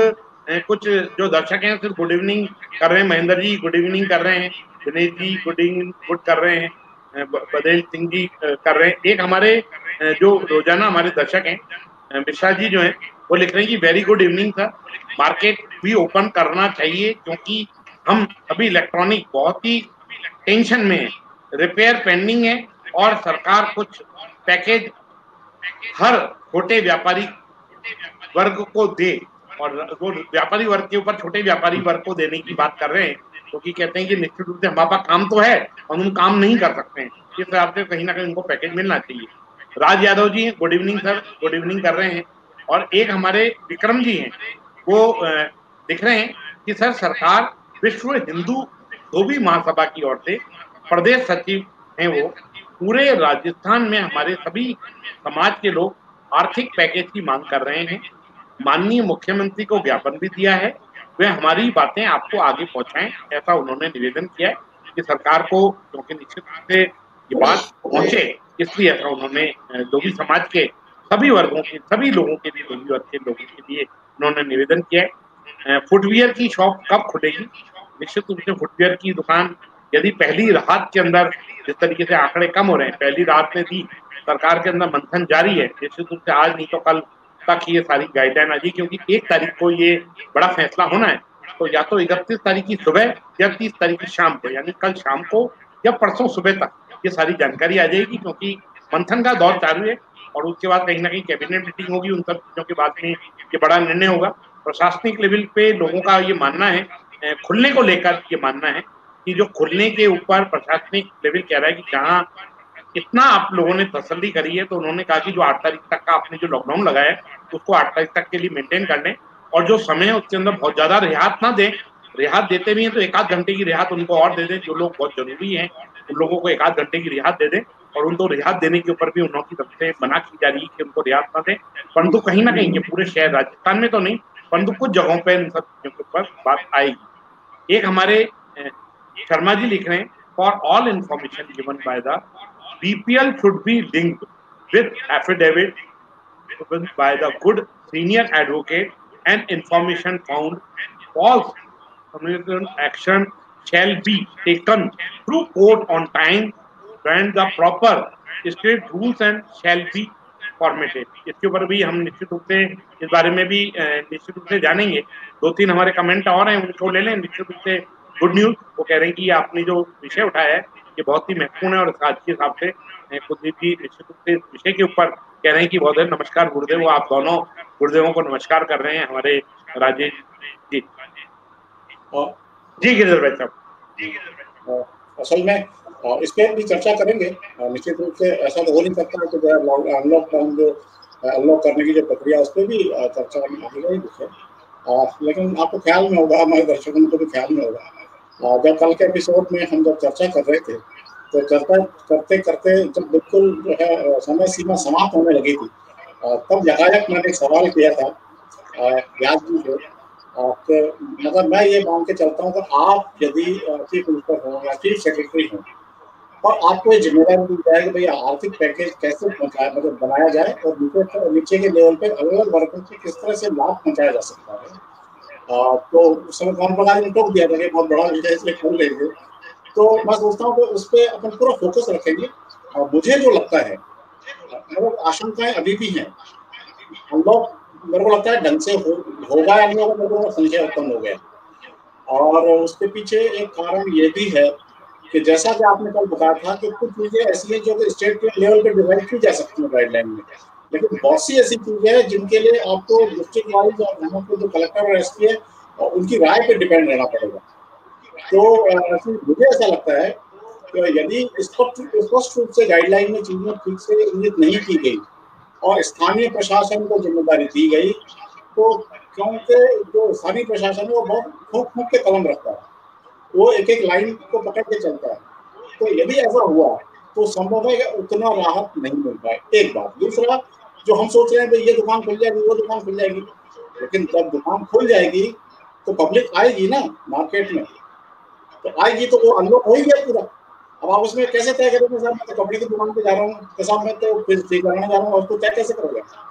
Speaker 1: कुछ जो दर्शक हैं सिर्फ गुड इवनिंग कर रहे हैं, महेंद्र जी गुड इवनिंग कर रहे हैं, Dinesh ji good evening good कर रहे हैं, बदेल सिंह जी कर रहे हैं। एक हमारे जो रोजाना हमारे दर्शक हैं मिश्रा जी जो हैं वो लिख रहे हैं कि very good evening sir, market भी ओपन करना चाहिए क्योंकि हम अभी इलेक्ट्रॉनिक बहुत ही टेंशन में है, रिपेयर पेंडिंग है और सरकार कुछ पैकेज हर छोटे व्यापारी वर्ग को दे, और वो व्यापारी वर्ग के ऊपर छोटे व्यापारी वर्ग को देने की बात कर रहे हैं क्योंकि कहते हैं कि निश्चित रूप से हमारे पास काम तो है और हम काम नहीं कर सकते हैं, इस हिसाब से कहीं ना कहीं उनको पैकेज मिलना चाहिए। Raj Yadav ji good evening sir, good evening कर रहे हैं। और एक हमारे विक्रम जी हैं वो दिख रहे हैं कि सर सरकार विश्व हिंदू धोबी महासभा की ओर से प्रदेश सचिव हैं वो पूरे राजस्थान में हमारे सभी समाज के लोग आर्थिक पैकेज की मांग कर रहे हैं, माननीय मुख्यमंत्री को ज्ञापन भी दिया है, वे हमारी बातें आपको आगे पहुंचाएं, ऐसा उन्होंने निवेदन किया है कि सरकार को क्योंकि निश्चित रूप से ये बात पहुंचे इसलिए ऐसा उन्होंने धोबी समाज के सभी वर्गों के सभी लोगों के लिए धोबी वर्ग के लोगों के लिए उन्होंने निवेदन किया है। फुटवियर की शॉप कब खुलेगी? निश्चित रूप से फुटवियर की दुकान यदि पहली राहत के अंदर जिस तरीके से आंकड़े कम हो रहे हैं, पहली राहत में भी सरकार के अंदर मंथन जारी है, निश्चित रूप से आज नहीं तो कल तक ये सारी गाइडलाइन आ जाएगी क्योंकि एक तारीख को ये बड़ा फैसला होना है, तो या तो इकतीस तारीख की सुबह या तीस तारीख की शाम को, यानी कल शाम को या परसों सुबह तक ये सारी जानकारी आ जाएगी क्योंकि मंथन का दौर चालू है और उसके बाद कहीं ना कहीं कैबिनेट मीटिंग होगी, उन सब चीजों के बाद में ये बड़ा निर्णय होगा। प्रशासनिक लेवल पे लोगों का ये मानना है, खुलने को लेकर ये मानना है कि जो खुलने के ऊपर प्रशासनिक लेवल कह रहा है कि जहाँ इतना आप लोगों ने तसल्ली करी है, तो उन्होंने कहा कि जो आठ तारीख तक का आपने जो लॉकडाउन लगाया है उसको आठ तारीख तक के लिए मेंटेन कर लें और जो समय है उसके अंदर बहुत ज्यादा रियायत ना दें, रियायत देते भी हैं तो एक आध घंटे की रियायत उनको और दे दें, जो लोग बहुत जरूरी हैं उन लोगों को एक आध घंटे की रियायत दे दें और उनको रियायत देने के ऊपर भी उनकी तरफ से मना की जा रही है कि उनको रियायत ना दें, परंतु कहीं ना कहीं ये पूरे शहर राजस्थान में तो नहीं परंतु कुछ जगहों पर इन सब चीजों के ऊपर बात आएगी। एक हमारे शर्मा जी लिख रहे हैं for all information given by the B P L should be linked with affidavit by the good senior advocate and information found false communication action shall be taken through court on time when the proper state rules and shall be formatted। इसके ऊपर भी हम निश्चित रूप से इस बारे में भी निश्चित रूप से जानेंगे। दो तीन हमारे कमेंट और हैं उनको ले लें। निश्चित रूप से गुड न्यूज वो कह रहे हैं कि आपने जो विषय उठाया है ये बहुत ही महत्वपूर्ण है और आज के हिसाब से कुलदीप जी निश्चित रूप से इस विषय के ऊपर कह रहे हैं कि बहुत नमस्कार गुरुदेव, वो आप दोनों गुरुदेवों को नमस्कार कर रहे हैं हमारे राजेश जी जी गिरिधर भाई साहब।
Speaker 2: असल में इस पर भी चर्चा करेंगे निश्चित रूप से, ऐसा तो हो नहीं सकता तो अनलॉक डाउन जो अनलॉक करने की जो प्रक्रिया उस पर भी चर्चा आएगी विषय, लेकिन आपको ख्याल में होगा, हमारे दर्शकों को भी ख्याल में होगा जब कल के एपिसोड में हम जब चर्चा कर रहे थे तो चर्चा करते करते जब बिल्कुल जो है समय सीमा समाप्त होने लगी थी तब यकायक मैंने एक सवाल किया था व्यास जी से कि मतलब मैं ये मान के चलता हूँ कि आप यदि चीफ मिनिस्टर हो या चीफ सेक्रेटरी हो और आपको ये जिम्मेदारी दी जाए कि भैया आर्थिक पैकेज कैसे पहुँचाया मतलब बनाया जाए और नीचे नीचे के लेवल पे अलग अलग वर्गों को किस तरह से लाभ पहुँचाया जा सकता है, आ, तो उस समय कौन बना टोक दिया था कि बहुत बड़ा विषय इसलिए खोल लेंगे, तो मैं सोचता हूँ कि उस पर अपन पूरा फोकस रखेंगे। और मुझे जो लगता है मतलब आशंकाएं अभी भी हैं, हम लोग मेरे को लगता है ढंग से हो, होगा या नहीं होगा मेरे को संशय उत्पन्न हो गया। और उसके पीछे एक कारण ये भी है कि जैसा कि आपने कल बताया था कि कुछ चीजें ऐसी हैं जो कि स्टेट के लेवल पे डिवाइड की जा सकती है गाइडलाइन में, लेकिन बहुत सी ऐसी चीजें हैं जिनके लिए आपको डिस्ट्रिक्ट वाइज और यहाँ पे जो कलेक्टर और एसपी है और उनकी राय पे डिपेंड रहना पड़ेगा। तो मुझे ऐसा लगता है कि यदि स्पष्ट रूप से गाइडलाइन में चीजें ठीक से इंगित नहीं की गई और स्थानीय प्रशासन को जिम्मेदारी दी गई, तो क्योंकि जो स्थानीय प्रशासन है वो बहुत फूक फूक के कलम रखता है, वो एक एक लाइन को पकड़ के चलता है, तो यदि ऐसा हुआ तो संभव है कि उतना राहत नहीं मिल पाए। एक बात। दूसरा, जो हम सोच रहे हैं भाई ये दुकान खुल जाएगी वो दुकान खुल जाएगी, लेकिन जब दुकान खुल जाएगी तो पब्लिक आएगी ना मार्केट में, तो आएगी तो वो अनलॉक हो ही गया पूरा। अब आप उसमें कैसे तय करेंगे साहब मैं तो कपड़े की दुकान पे जा रहा हूँ, साहब मैं तो फिर ठीक कराने जा रहा हूँ, उसको तय कैसे करोगे?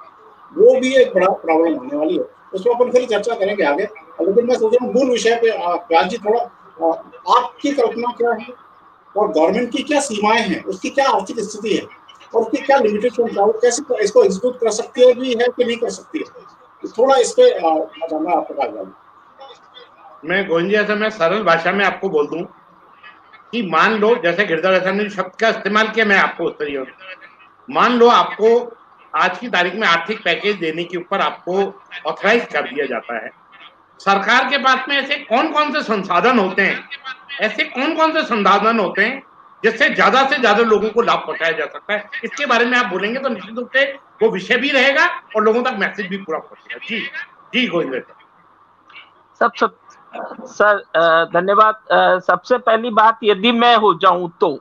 Speaker 2: वो भी एक बड़ा प्रॉब्लम होने वाली है। उसमें अपन फिर चर्चा करेंगे आगे। लेकिन मैं सोच रहा हूँ मूल विषय पे व्यास जी थोड़ा आपकी कल्पना क्या है और गवर्नमेंट की क्या सीमाएं हैं, उसकी क्या आर्थिक स्थिति है और उसकी क्या लिमिटेशन है, कैसे इसको एग्जीक्यूट कर सकती है भी है कि नहीं कर सकती है, तो थोड़ा इस पे जानना आपको पड़ेगा।
Speaker 1: मैं गोविंद जी ऐसा मैं सरल भाषा में आपको बोल दूं कि मान लो, जैसे गिरधर ऐसा ने शब्द का इस्तेमाल किया, मैं आपको उस तरीके मान लो आपको आज की तारीख में आर्थिक पैकेज देने के ऊपर आपको ऑथराइज कर दिया जाता है। सरकार के पास में ऐसे कौन कौन से संसाधन होते हैं, ऐसे कौन कौन से संसाधन होते हैं जिससे ज्यादा से ज्यादा लोगों को लाभ पहुंचाया जा सकता है, इसके बारे में आप बोलेंगे तो निश्चित रूप से वो विषय भी रहेगा और लोगों तक मैसेज भी पूरा पहुंचेगा। जी जी गोविंद
Speaker 3: सब सब सर धन्यवाद। सबसे पहली बात, यदि मैं हो जाऊं तो,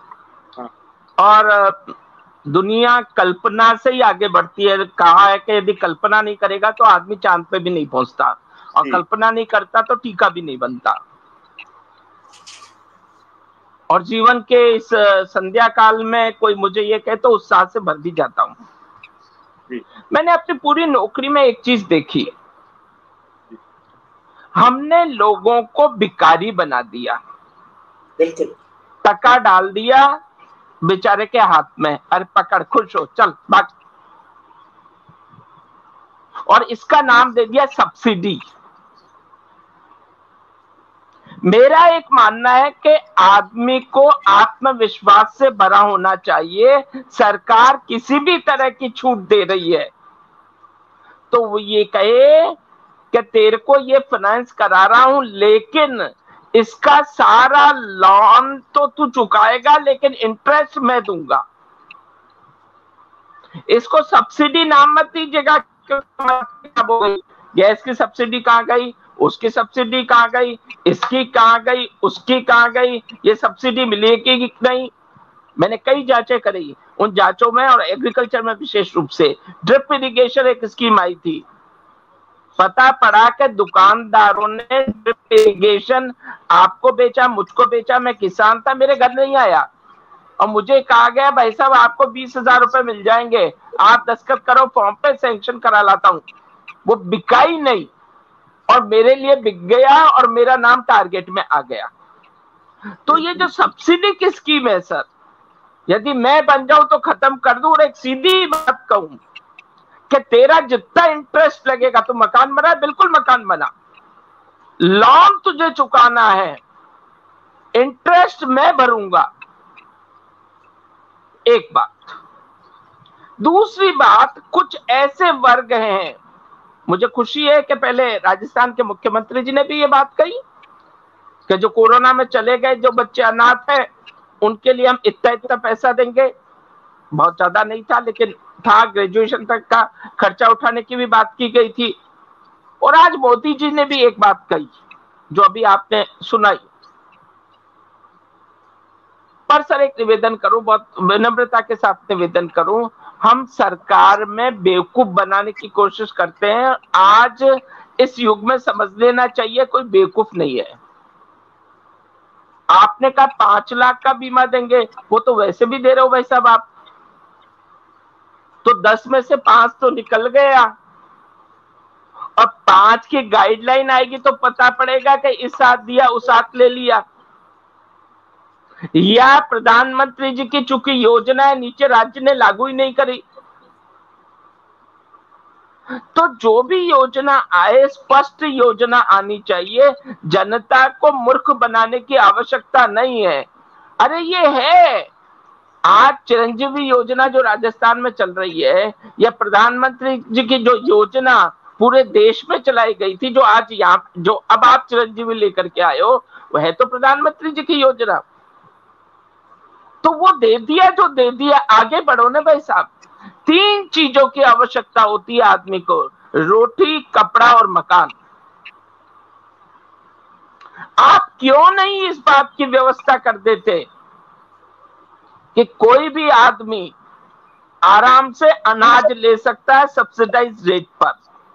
Speaker 3: और दुनिया कल्पना से ही आगे बढ़ती है, कहा है कि यदि कल्पना नहीं करेगा तो आदमी चांद पे भी नहीं पहुंचता, और कल्पना नहीं करता तो टीका भी नहीं बनता। और जीवन के इस संध्या काल में कोई मुझे ये कहे तो उत्साह से भर भी जाता हूं। मैंने अपनी पूरी नौकरी में एक चीज देखी, हमने लोगों को भिखारी बना दिया, टका डाल दिया बेचारे के हाथ में, अरे पकड़ खुश हो चल भाग, और इसका नाम दे दिया सब्सिडी। मेरा एक मानना है कि आदमी को आत्मविश्वास से भरा होना चाहिए। सरकार किसी भी तरह की छूट दे रही है तो वो ये कहे कि तेरे को ये फाइनेंस करा रहा हूं, लेकिन इसका सारा लोन तो तू चुकाएगा लेकिन इंटरेस्ट मैं दूंगा। इसको सब्सिडी नाम मत दीजिएगा। गैस की सब्सिडी कहां गई, उसकी सब्सिडी कहां गई, इसकी कहां गई, उसकी कहां गई, ये सब्सिडी मिलेगी कि नहीं। मैंने कई जांचें करी, उन जांचों में और एग्रीकल्चर में विशेष रूप से ड्रिप इरिगेशन एक स्कीम आई थी, पता पड़ा कि दुकानदारों ने ड्रिप इरिगेशन आपको बेचा, मुझको बेचा, मैं किसान था, मेरे घर नहीं आया और मुझे कहा गया भाई साहब आपको बीस हजार रुपए मिल जाएंगे, आप दस्तखत करो फॉर्म पे, सैंक्शन करा लाता हूं। वो बिका ही नहीं और मेरे लिए बिक गया और मेरा नाम टारगेट में आ गया। तो ये जो सब्सिडी की स्कीम है सर, यदि मैं बन जाऊं तो खत्म कर दूं और एक सीधी बात कहूं कि तेरा जितना इंटरेस्ट लगेगा, तो मकान बना, बिल्कुल मकान बना, लोन तुझे चुकाना है, इंटरेस्ट मैं भरूंगा। एक बात। दूसरी बात, कुछ ऐसे वर्ग हैं, मुझे खुशी है कि पहले राजस्थान के मुख्यमंत्री जी ने भी ये बात कही कि जो कोरोना में चले गए जो बच्चे अनाथ हैं उनके लिए हम इतना इतना पैसा देंगे। बहुत ज्यादा नहीं था लेकिन था, ग्रेजुएशन तक का खर्चा उठाने की भी बात की गई थी। और आज मोदी जी ने भी एक बात कही जो अभी आपने सुनाई। पर सर एक निवेदन करूं, बहुत विनम्रता के साथ निवेदन करूं, हम सरकार में बेवकूफ बनाने की कोशिश करते हैं। आज इस युग में समझ लेना चाहिए कोई बेवकूफ नहीं है। आपने कहा पांच लाख का बीमा देंगे, वो तो वैसे भी दे रहे हो भाई साहब आप, तो दस में से पांच तो निकल गया और पांच की गाइडलाइन आएगी तो पता पड़ेगा कि इस साथ दिया उस साथ ले लिया। या प्रधानमंत्री जी की चूंकि योजना है नीचे राज्य ने लागू ही नहीं करी, तो जो भी योजना आए स्पष्ट योजना आनी चाहिए। जनता को मूर्ख बनाने की आवश्यकता नहीं है। अरे ये है, आज चिरंजीवी योजना जो राजस्थान में चल रही है या प्रधानमंत्री जी की जो योजना पूरे देश में चलाई गई थी, जो आज यहाँ जो अब आप चिरंजीवी लेकर के आए हो, वह है तो प्रधानमंत्री जी की योजना। तो वो दे दिया जो दे दिया, आगे बढ़ो ना भाई साहब। तीन चीजों की आवश्यकता होती है आदमी को, रोटी, कपड़ा और मकान। आप क्यों नहीं इस बात की व्यवस्था कर देते कि कोई भी आदमी आराम से अनाज ले सकता है सब्सिडाइज रेट पर।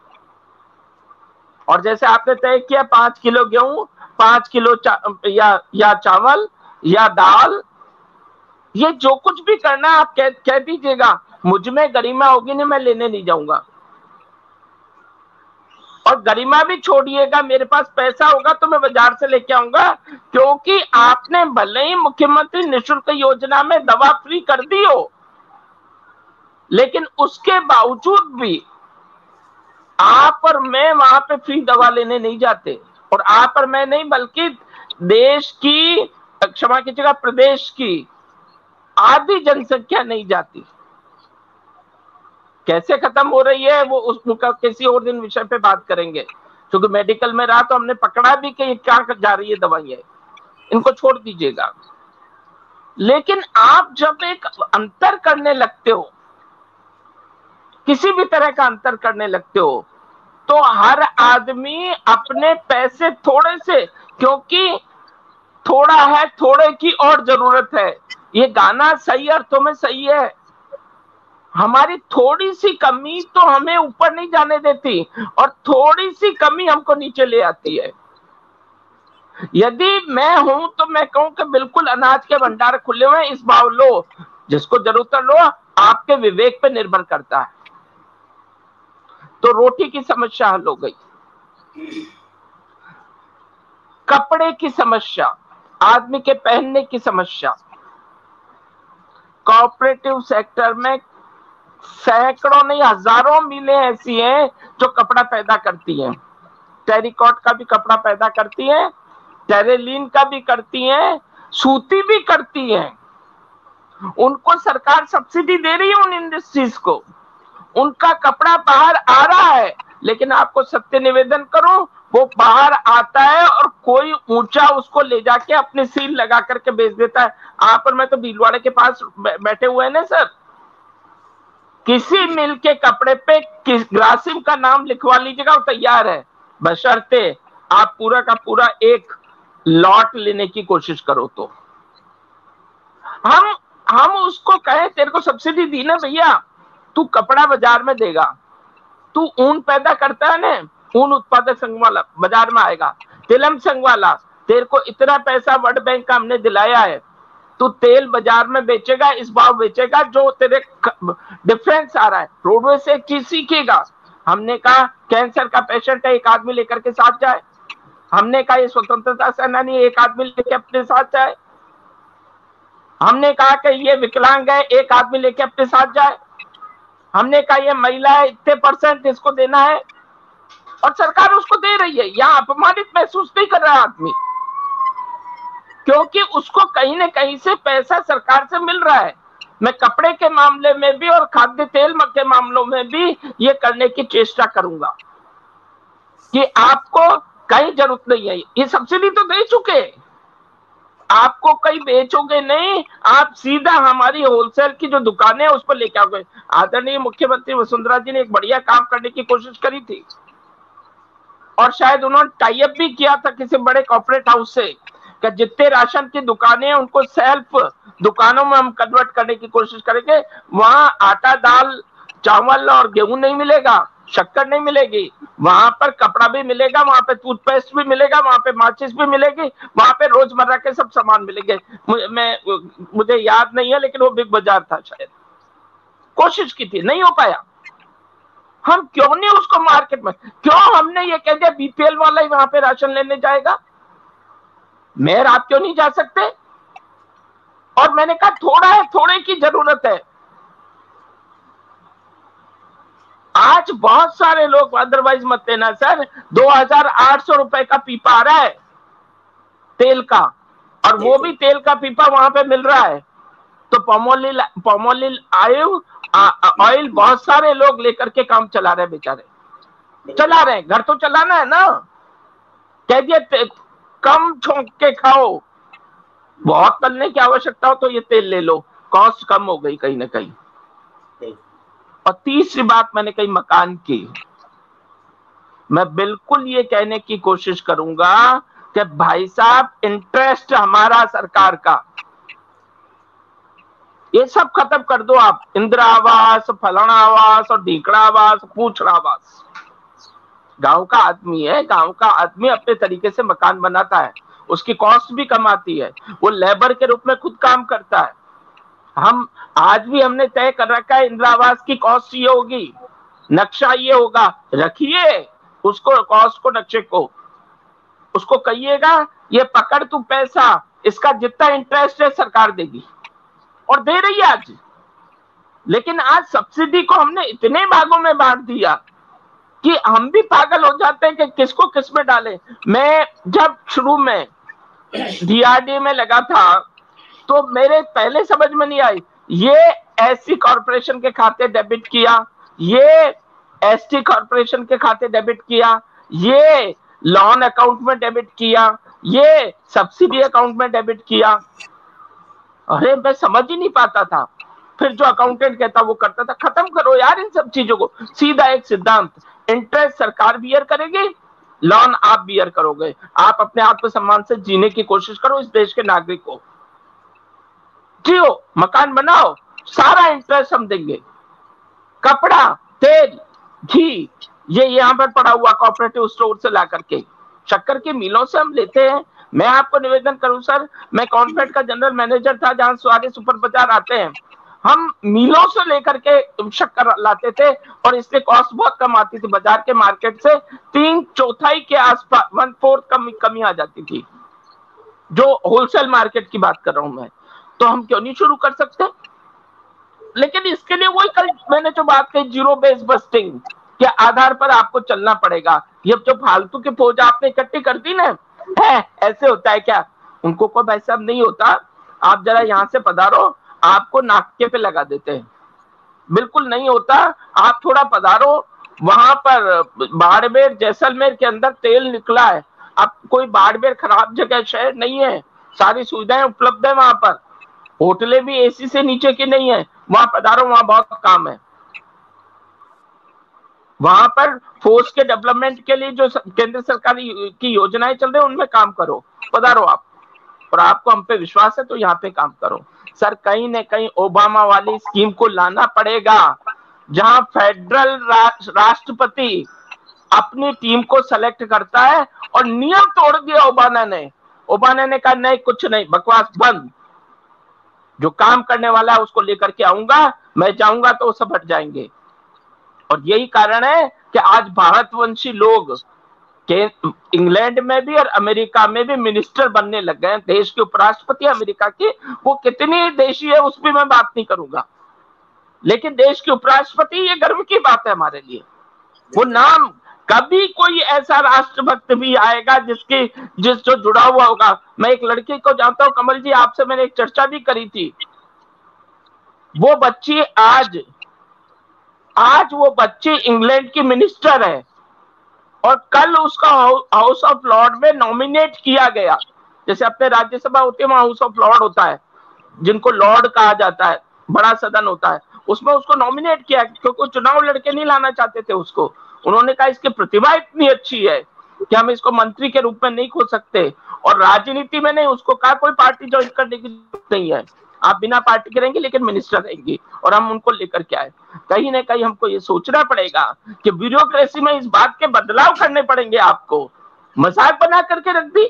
Speaker 3: और जैसे आपने तय किया पांच किलो गेहूं, पांच किलो चा, या, या चावल या दाल, ये जो कुछ भी करना आप कह, कह दीजिएगा, मुझ में गरिमा होगी नहीं, मैं लेने नहीं जाऊंगा। और गरिमा भी छोड़िएगा, मेरे पास पैसा होगा तो मैं बाजार से लेके आऊंगा, क्योंकि आपने भले ही मुख्यमंत्री निःशुल्क योजना में दवा फ्री कर दी हो, लेकिन उसके बावजूद भी आप और मैं वहां पे फ्री दवा लेने नहीं जाते। और आप और मैं नहीं, बल्कि देश की, क्षमा कीजिएगा, प्रदेश की आधी जनसंख्या नहीं जाती। कैसे खत्म हो रही है वो उसका किसी और दिन विषय पे बात करेंगे, क्योंकि मेडिकल में रहा तो हमने पकड़ा भी कि क्या जा रही है दवाइयां, इनको छोड़ दीजिएगा। लेकिन आप जब एक अंतर करने लगते हो, किसी भी तरह का अंतर करने लगते हो, तो हर आदमी अपने पैसे थोड़े से, क्योंकि थोड़ा है थोड़े की और जरूरत है, ये गाना सही अर्थों में सही है। हमारी थोड़ी सी कमी तो हमें ऊपर नहीं जाने देती और थोड़ी सी कमी हमको नीचे ले आती है। यदि मैं हूं तो मैं कहूं कि बिल्कुल अनाज के भंडार खुले हुए हैं, इस भाव लो, जिसको जरूरत है लो, आपके विवेक पे निर्भर करता है। तो रोटी की समस्या हल हो गई। कपड़े की समस्या, आदमी के पहनने की समस्या, कोऑपरेटिव सेक्टर में सैकड़ों नहीं हजारों मिलें ऐसी हैं जो कपड़ा पैदा करती हैं। टेरिकॉट का भी कपड़ा पैदा करती हैं, टेरेलिन का भी करती हैं, सूती भी करती हैं। उनको सरकार सब्सिडी दे रही है उन इंडस्ट्रीज को, उनका कपड़ा बाहर आ रहा है। लेकिन आपको सत्य निवेदन करूं, वो बाहर आता है और कोई ऊंचा उसको ले जाके अपने सील लगा करके बेच देता है। आप और मैं तो भीलवाड़े के पास बैठे हुए हैं ना सर, किसी मिल के कपड़े पे किस ग्रासिम का नाम लिखवा लीजिएगा, वो तैयार है, बशर्ते आप पूरा का पूरा एक लॉट लेने की कोशिश करो। तो हम हम उसको कहें तेरे को सब्सिडी दी ना भैया, तू कपड़ा बाजार में देगा, तू ऊन पैदा करता है ना, ऊन उत्पादक संघ वाला बाजार में आएगा, तिलम संघ वाला तेरे को इतना पैसा वर्ल्ड बैंक का हमने दिलाया है, तू तेल बाजार में बेचेगा, इस भाव बेचेगा जो तेरे डिफरेंस आ रहा है। रोडवेज से एक चीज सीखेगा, हमने कहा कैंसर का पेशेंट है एक आदमी लेकर के साथ जाए, हमने कहा ये स्वतंत्रता सेनानी एक आदमी लेके अपने साथ जाए, हमने कहा कि ये विकलांग है एक आदमी लेके अपने साथ जाए, हमने कहा ये महिला है इतने परसेंट इसको देना है, और सरकार उसको दे रही है। यहाँ अपमानित महसूस नहीं कर रहा है आदमी, क्योंकि उसको कहीं ना कहीं से पैसा सरकार से मिल रहा है। मैं कपड़े के मामले में भी और खाद्य तेल के मामलों में भी ये करने की चेष्टा करूंगा कि आपको कहीं जरूरत नहीं है, ये सब्सिडी तो दे चुके, आपको कहीं बेचोगे नहीं, आप सीधा हमारी होलसेल की जो दुकानें हैं उस पर लेके आओगे। आदरणीय मुख्यमंत्री वसुंधरा जी ने एक बढ़िया काम करने की कोशिश करी थी, और शायद उन्होंने टाई अप भी किया था किसी बड़े कॉर्पोरेट हाउस से कि जितने राशन की दुकानें हैं उनको सेल्फ दुकानों में हम कन्वर्ट करने की कोशिश करेंगे। वहां आटा दाल चावल और गेहूं नहीं मिलेगा, शक्कर नहीं मिलेगी, वहां पर कपड़ा भी मिलेगा, वहां पे टूथपेस्ट भी मिलेगा, वहां पे माचिस भी मिलेगी, वहां पे रोजमर्रा के सब सामान मिलेंगे। मैं मुझे याद नहीं है लेकिन वो बिग बाजार था, शायद कोशिश की थी, नहीं हो पाया। हम क्यों नहीं उसको मार्केट में, क्यों हमने ये कह दिया बीपीएल वाला ही वहां पे राशन लेने जाएगा, मेयर आप क्यों नहीं जा सकते? और मैंने कहा थोड़ा है, थोड़े की जरूरत है। आज बहुत सारे लोग अदरवाइज मत लेना सर, दो हजार आठ सौ रुपए का पीपा आ रहा है तेल का, और वो भी तेल का पीपा वहां पे मिल रहा है। तो पॉमोलिल पॉमोलिल आयल ऑयल बहुत सारे लोग लेकर के काम चला रहे हैं, बेचारे चला रहे हैं, घर तो चलाना है ना। कह दिए कम छोंक के खाओ, बहुत तलने की आवश्यकता हो तो ये तेल ले लो, कॉस्ट कम हो गई कहीं ना कहीं। और तीसरी बात मैंने कही मकान की, मैं बिल्कुल ये कहने की कोशिश करूंगा कि भाई साहब इंटरेस्ट हमारा सरकार का, ये सब खत्म कर दो आप, इंदिरा आवास, फलाना आवास और ढीकड़ा आवास, पूछड़ा आवास। गांव का आदमी है, गांव का आदमी अपने तरीके से मकान बनाता है, उसकी कॉस्ट भी कम आती है, वो लेबर के रूप में खुद काम करता है। हम आज भी हमने तय कर रखा है इंदिरा आवास की कॉस्ट ये होगी, नक्शा ये होगा, रखिए, उसको कॉस्ट को नक्शे को उसको कहिएगा ये पकड़ तू पैसा, इसका जितना इंटरेस्ट है सरकार देगी, और दे रही है आज। लेकिन आज सब्सिडी को हमने इतने भागों में बांट दिया कि हम भी पागल हो जाते हैं कि किसको किस में डालें। मैं जब शुरू में डीआरडीए में लगा था तो मेरे पहले समझ में नहीं आई, ये एससी कॉर्पोरेशन के खाते डेबिट किया, ये एसटी कॉर्पोरेशन के खाते डेबिट किया, ये लोन अकाउंट में डेबिट किया, ये सब्सिडी अकाउंट में डेबिट किया। अरे मैं समझ ही नहीं पाता था। फिर जो अकाउंटेंट कहता वो करता था। खत्म करो यार इन सब चीजों को। सीधा एक सिद्धांत, इंटरेस्ट सरकार बियर करेगी, लोन आप बियर करोगे। आप अपने आत्मसम्मान से जीने की कोशिश करो, इस देश के नागरिक को जियो, मकान बनाओ, सारा इंटरेस्ट हम देंगे। कपड़ा, तेल, घी, ये यहाँ पर पड़ा हुआ कोऑपरेटिव स्टोर से ला करके, शक्कर की मिलों से हम लेते हैं। मैं आपको निवेदन करूं सर, मैं कॉन्फेड का जनरल मैनेजर था जहां सारे सुपर बाजार आते हैं, हम मिलों से लेकर के शक्कर लाते थे और इससे कॉस्ट बहुत कम आती थी। बाजार के मार्केट से तीन चौथाई के आसपास, वन फोर्थ कमी कमी आ जाती थी, जो होलसेल मार्केट की बात कर रहा हूं मैं। तो हम क्यों नहीं शुरू कर सकते? लेकिन इसके लिए वही कल मैंने जो बात कही, जीरो बेस बस्टिंग के आधार पर आपको चलना पड़ेगा। ये जो फालतू की फौज आपने इकट्ठी कर दी ना, है ऐसे होता है क्या? उनको कोई भाई साहब नहीं होता, आप जरा यहाँ से पधारो, आपको नाके पे लगा देते हैं। बिल्कुल नहीं होता। आप थोड़ा पधारो, वहां पर बाड़मेर जैसलमेर के अंदर तेल निकला है। अब कोई बाड़मेर खराब जगह शहर नहीं है, सारी सुविधाएं उपलब्ध है वहां पर। होटलें भी एसी से नीचे की नहीं है, वहां पधारो, वहां बहुत काम है। वहां पर फोर्स के डेवलपमेंट के लिए जो केंद्र सरकार की योजनाएं चल रही है उनमें काम करो, पधारो आप। और आपको हम पे विश्वास है तो यहाँ पे काम करो। सर कहीं न कहीं ओबामा वाली स्कीम को लाना पड़ेगा, जहां फेडरल राष्ट्रपति अपनी टीम को सेलेक्ट करता है, और नियम तोड़ दिया ओबामा ने। ओबामा ने कहा नहीं, कुछ नहीं, बकवास बंद, जो काम करने वाला है उसको लेकर के आऊंगा, मैं जाऊंगा तो वो सब हट जाएंगे। और यही कारण है कि आज भारतवंशी लोग के इंग्लैंड में भी और अमेरिका में भी मिनिस्टर बनने लग गए हैं। देश के उपराष्ट्रपति अमेरिका की, वो कितनी देशी है उस पर मैं बात नहीं करूंगा, लेकिन देश के उपराष्ट्रपति, ये गर्व की बात है हमारे लिए। वो नाम, कभी कोई ऐसा राष्ट्रभक्त भी आएगा जिसकी जिस जो जुड़ा हुआ होगा। मैं एक लड़की को जानता हूं, कमल जी, आपसे मैंने एक चर्चा भी करी थी। वो बच्ची आज आज वो बच्ची इंग्लैंड की मिनिस्टर है, और कल उसका हाउस ऑफ लॉर्ड में नॉमिनेट किया गया। जैसे अपने राज्यसभा होती है, वहां हाउस ऑफ लॉर्ड होता है, जिनको लॉर्ड कहा जाता है, बड़ा सदन होता है, उसमें उसको नॉमिनेट किया, क्योंकि चुनाव लड़के नहीं लाना चाहते थे उसको। उन्होंने कहा इसकी प्रतिभा इतनी अच्छी है कि हम इसको मंत्री के रूप में नहीं खो सकते, और राजनीति में नहीं, उसको कहा कोई पार्टी ज्वाइन करने की जरूरत नहीं है, आप बिना पार्टी के रहेंगे लेकिन मिनिस्टर रहेंगी, और हम उनको लेकर के आए। कहीं ना कहीं हमको ये सोचना पड़ेगा कि ब्यूरोक्रेसी में इस बात के बदलाव करने पड़ेंगे। आपको मजाक बना करके रख दी।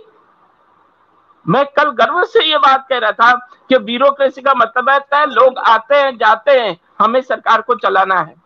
Speaker 3: मैं कल गर्व से ये बात कह रहा था कि ब्यूरोक्रेसी का मतलब है लोग आते हैं जाते हैं, हमें सरकार को चलाना है।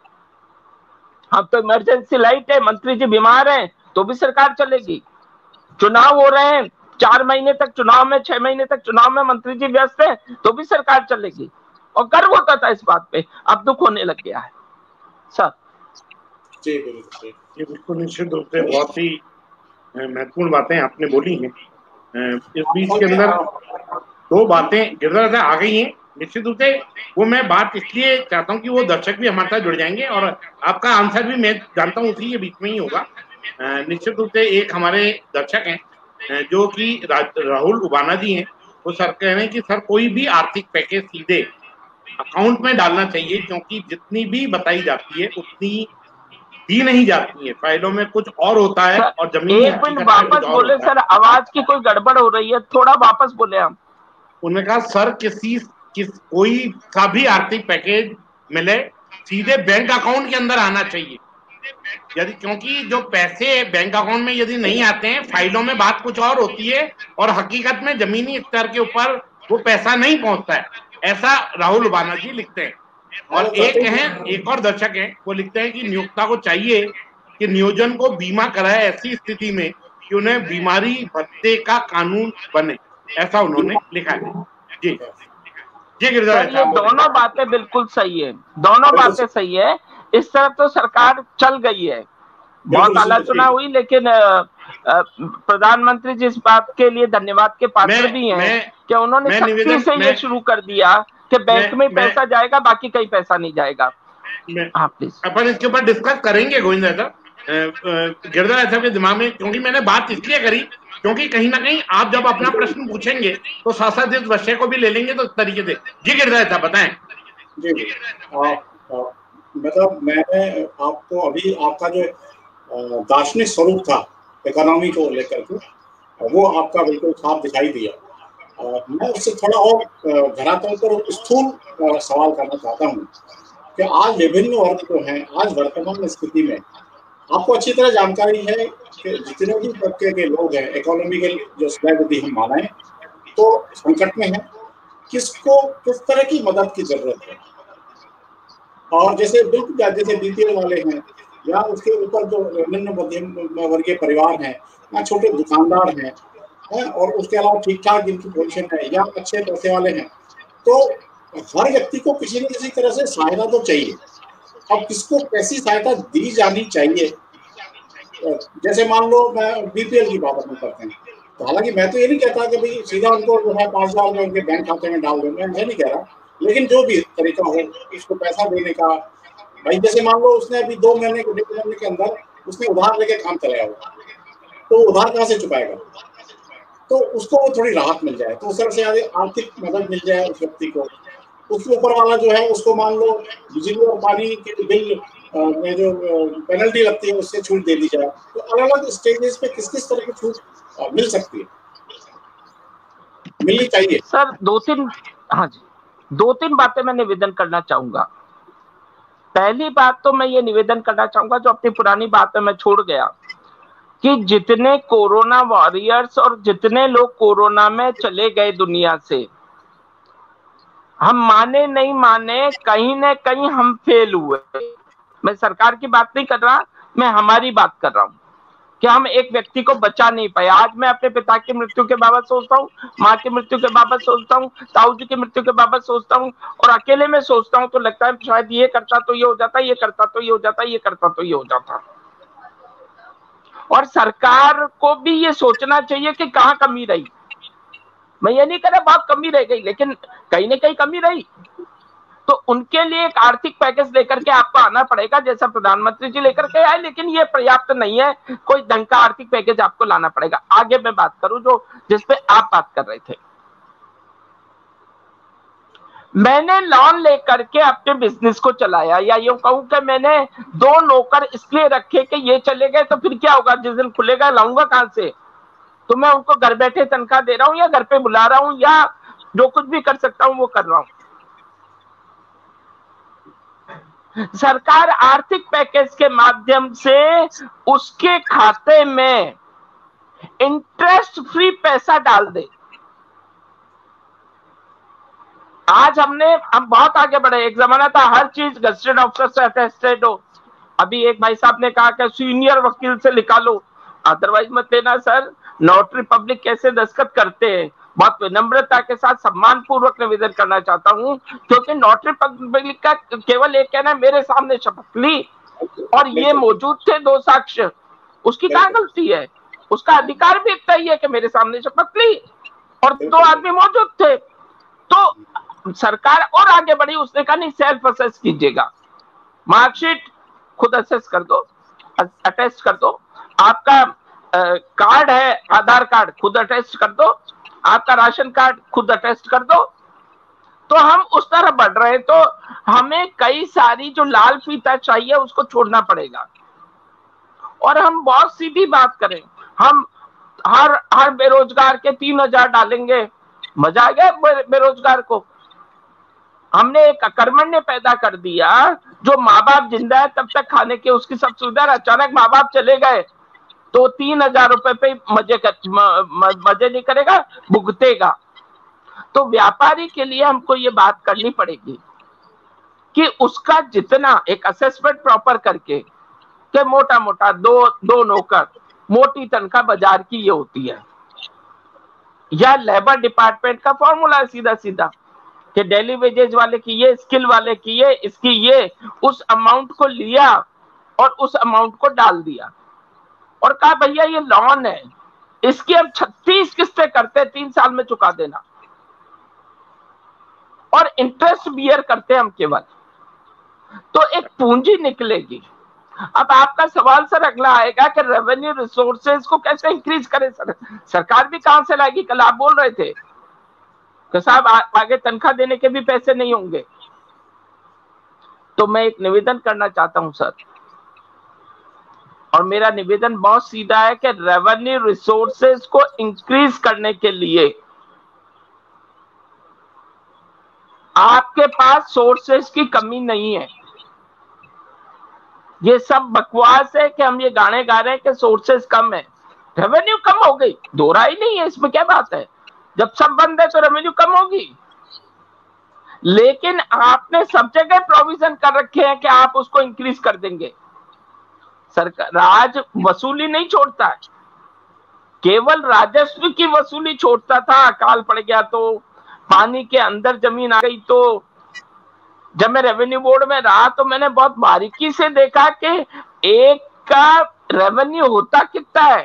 Speaker 3: हम तो इमरजेंसी लाइट है, मंत्री जी बीमार हैं तो भी सरकार चलेगी। चुनाव हो रहे हैं, चार महीने तक चुनाव में, छह महीने तक चुनाव में मंत्री जी व्यस्त है तो भी सरकार चलेगी। और गर्व होता था इस बात पे, अब दुख होने लग गया है सर।
Speaker 2: जी बिल्कुल,
Speaker 1: ये बिल्कुल निश्चित रूप से बहुत ही महत्वपूर्ण बातें आपने बोली हैं। इस बीच के अंदर दो बातें गिरधर आ गई हैं निश्चित रूप से, वो मैं बात इसलिए चाहता हूँ कि वो दर्शक भी हमारे साथ जुड़ जाएंगे और आपका आंसर भी मैं जानता हूँ उसी के बीच में ही होगा। निश्चित रूप से एक हमारे दर्शक हैं जो कि राहुल उबाना जी हैं, वो सर कह रहे हैं कि सर कोई भी आर्थिक पैकेज सीधे अकाउंट में डालना चाहिए, क्योंकि जितनी भी बताई जाती है उतनी दी नहीं जाती है, फाइलों में कुछ और होता है और जमीन।
Speaker 3: एक मिनट वापस बोले सर, आवाज की कोई गड़बड़ हो रही है, थोड़ा वापस बोले हम।
Speaker 1: उन्होंने कहा सर किसी किस कोई सा भी आर्थिक पैकेज मिले सीधे बैंक अकाउंट के अंदर आना चाहिए, यदि क्योंकि जो पैसे बैंक अकाउंट में यदि नहीं आते हैं, फाइलों में बात कुछ और होती है और हकीकत में जमीनी स्तर के ऊपर वो पैसा नहीं पहुंचता है, ऐसा राहुल उबाना जी लिखते हैं। और एक हैं, एक और दर्शक हैं, वो लिखते हैं कि नियोक्ता को चाहिए कि नियोजन को बीमा कराए ऐसी स्थिति में कि उन्हें बीमारी भत्ते का कानून बने, ऐसा उन्होंने लिखा है। जी जी गिरिराज
Speaker 3: ये दोनों बातें बिल्कुल सही है, दोनों बातें सही है। इस तरह तो सरकार चल गई है, बहुत आलोचना हुई, लेकिन प्रधानमंत्री जी इस बात के लिए धन्यवाद के पात्र भी हैं कि उन्होंने सख्ती से ये शुरू कर दिया कि बैंक में पैसा जाएगा, बाकी कहीं पैसा नहीं जाएगा। हाँ प्लीज,
Speaker 1: अपन इसके ऊपर डिस्कस करेंगे गोविंद साहब, गिरिराज साहब के दिमाग में, क्योंकि मैंने बात इसलिए करी क्योंकि कहीं ना कहीं आप जब अपना प्रश्न पूछेंगे तो साथ साथ इस विषय को भी ले लेंगे तो इस तरीके से। जी गिरिराज साहब बताएं।
Speaker 2: जी जी मतलब मैंने आपको अभी आपका जो दार्शनिक स्वरूप था इकोनॉमी को लेकर के, वो आपका बिल्कुल साफ दिखाई दिया। मैं उससे थोड़ा और धरातल पर स्थूल सवाल करना चाहता हूँ कि आज विभिन्न वर्ग जो हैं, आज वर्तमान स्थिति में आपको अच्छी तरह जानकारी है कि जितने भी तबके के लोग हैं, इकोनॉमिकल जो स्लैब हम माने तो संकट में है, किसको किस तरह की मदद की जरूरत है। और जैसे बिल्कुल जैसे बीपीएल वाले हैं या उसके ऊपर जो निम्न मध्यम वर्गीय परिवार हैं या छोटे दुकानदार हैं है, और उसके अलावा ठीक ठाक जिनकी पोजीशन है या अच्छे पैसे वाले हैं, तो हर व्यक्ति को किसी न किसी तरह से सहायता तो चाहिए। अब किसको कैसी सहायता दी जानी चाहिए, जैसे मान लो मैं बीपीएल की बात अपनी करते हैं, तो हालांकि मैं तो ये नहीं कहता कि भाई सीधा उनको जो है पाँच हजार में उनके बैंक खाते में डाल देंगे, मैं नहीं कह रहा, लेकिन जो भी तरीका हो उसको पैसा देने का। भाई जैसे मान लो उसने अभी दो महीने के डेढ़ महीने के अंदर उसने उधार लेके काम चलाया हुआ, तो उधार कहाँ से चुकाएगा, तो उसको वो थोड़ी राहत मिल जाए, तो उस तरह से आर्थिक मदद मिल जाए उस व्यक्ति को। उसके ऊपर वाला जो है उसको मान लो बिजली और पानी के बिल में जो पेनल्टी लगती है उससे छूट दे दी जाए। तो अलग अलग स्टेजेस पे किस किस तरह की छूट मिल सकती है, मिलनी चाहिए।
Speaker 3: सर दो तीन हाँ जी दो तीन बातें मैं निवेदन करना चाहूंगा। पहली बात तो मैं ये निवेदन करना चाहूंगा, जो अपनी पुरानी बात में मैं छोड़ गया, कि जितने कोरोना वॉरियर्स और जितने लोग कोरोना में चले गए दुनिया से, हम माने नहीं माने कहीं न कहीं हम फेल हुए। मैं सरकार की बात नहीं कर रहा, मैं हमारी बात कर रहा हूं कि हम एक व्यक्ति को बचा नहीं पाए। आज मैं अपने पिता की मृत्यु के बाबत सोचता हूँ, माँ की मृत्यु के बाबत सोचता हूँ, ताऊ जी की मृत्यु के बाबत सोचता हूँ, और अकेले में सोचता हूँ तो लगता है शायद ये करता तो ये हो जाता, ये करता तो ये हो जाता, ये करता तो ये हो जाता। और सरकार को भी ये सोचना चाहिए कि कहाँ कमी रही। मैं ये नहीं कह रहा बहुत कमी रह गई, लेकिन कहीं ना कहीं कमी रही, तो उनके लिए एक आर्थिक पैकेज लेकर के आपको आना पड़ेगा, जैसा प्रधानमंत्री जी लेकर के आए, लेकिन ये पर्याप्त नहीं है, कोई ढंग का आर्थिक पैकेज आपको लाना पड़ेगा। आगे मैं बात करूं जो जिसपे आप बात कर रहे थे, मैंने लोन लेकर के अपने बिजनेस को चलाया, या यूं कहूं कि मैंने दो नौकर इसलिए रखे कि ये चले गए तो फिर क्या होगा, जिस दिन खुलेगा लाऊंगा कहां से, तो मैं उनको घर बैठे तनख्वाह दे रहा हूं या घर पे बुला रहा हूं या जो कुछ भी कर सकता हूं वो कर रहा हूं। सरकार आर्थिक पैकेज के माध्यम से उसके खाते में इंटरेस्ट फ्री पैसा डाल दे। आज हमने हम बहुत आगे बढ़े। एक जमाना था हर चीज गजेटेड ऑफिसर से अटेस्टेड हो, अभी एक भाई साहब ने कहा कि सीनियर वकील से लिखा लो, अदरवाइज मत लेना। सर नोटरी पब्लिक कैसे दस्तखत करते हैं, बहुत विनम्रता के साथ सम्मान पूर्वक निवेदन करना चाहता हूं, क्योंकि नोटरी पब्लिक का केवल एक कहना, मेरे सामने शपथ ली और ये मौजूद थे दो साक्ष्य, उसकी क्या गलती है? उसका अधिकार भी इतना ही है कि मेरे सामने शपथ ली और दो आदमी मौजूद थे। तो सरकार और आगे बढ़ी, उसने कहा नहीं सेल्फ असेस कीजिएगा, मार्कशीट खुद असेस कर दो, अटेस्ट कर दो, आपका कार्ड है आधार कार्ड खुद अटेस्ट कर दो, आपका राशन कार्ड खुद अटेस्ट कर दो। तो हम उस तरह बढ़ रहे, तो हमें कई सारी जो लाल फीता चाहिए उसको छोड़ना पड़ेगा। और हम बहुत सीधी बात करें, हम हर हर बेरोजगार के तीन हजार डालेंगे, मजा आ गया बेरोजगार को। हमने एक अकर्मण्य पैदा कर दिया, जो माँ बाप जिंदा है तब तक खाने की उसकी सब सुविधा, अचानक माँ बाप चले गए तो तीन हजार रुपए पे मजे कर, म, मजे नहीं करेगा, भुगतेगा। तो व्यापारी के लिए हमको ये बात करनी पड़ेगी कि उसका जितना एक असेसमेंट प्रॉपर करके कि मोटा मोटा दो दो नौकर, मोटी तनख्वाह बाजार की ये होती है, या लेबर डिपार्टमेंट का फॉर्मूला है सीधा सीधा कि डेली वेजेज वाले की ये, स्किल वाले की ये, इसकी ये, उस अमाउंट को लिया और उस अमाउंट को डाल दिया और कहा भैया ये लोन है, इसकी हम छत्तीस किस्तें करते हैं, तीन साल में चुका देना, और इंटरेस्ट बियर करते हैं हम केवल, तो एक पूंजी निकलेगी। अब आपका सवाल सर अगला आएगा कि रेवेन्यू रिसोर्सेज को कैसे इंक्रीज करें सर, सरकार भी कहां से लाएगी? कल आप बोल रहे थे कि साहब आगे तनख्वाह देने के भी पैसे नहीं होंगे। तो मैं एक निवेदन करना चाहता हूं सर, और मेरा निवेदन बहुत सीधा है कि रेवेन्यू रिसोर्सेज को इंक्रीज करने के लिए आपके पास सोर्सेज की कमी नहीं है। ये सब बकवास है कि हम ये गाने गा रहे हैं कि सोर्सेज कम है, रेवेन्यू कम हो गई, दो राय नहीं है इसमें, क्या बात है? जब सब बंद है तो रेवेन्यू कम होगी, लेकिन आपने सब जगह प्रोविजन कर रखे हैं कि आप उसको इंक्रीज कर देंगे। सरकार राज वसूली नहीं छोड़ता है, केवल राजस्व की वसूली छोड़ता था। अकाल पड़ गया तो, पानी के अंदर जमीन आ गई तो, जब मैं रेवेन्यू बोर्ड में रहा तो मैंने बहुत बारीकी से देखा कि एक का रेवेन्यू होता कितना है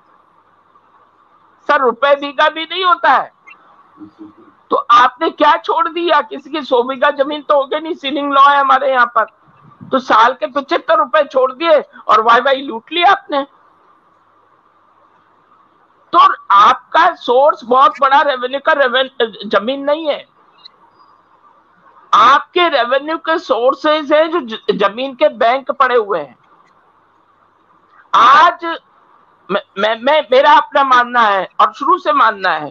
Speaker 3: सर, रुपए बीघा भी नहीं होता है। तो आपने क्या छोड़ दिया? किसी की सौ बीघा जमीन तो हो गई नहीं, सीलिंग लॉ है हमारे यहाँ पर, तो साल के पचहत्तर रुपए छोड़ दिए और वाई वाई लूट लिया आपने। तो आपका सोर्स बहुत बड़ा रेवेन्यू का रेवेन्यू जमीन नहीं है, आपके रेवेन्यू के सोर्सेज है जो जमीन के बैंक पड़े हुए हैं। आज मैं, मैं, मैं मेरा अपना मानना है और शुरू से मानना है,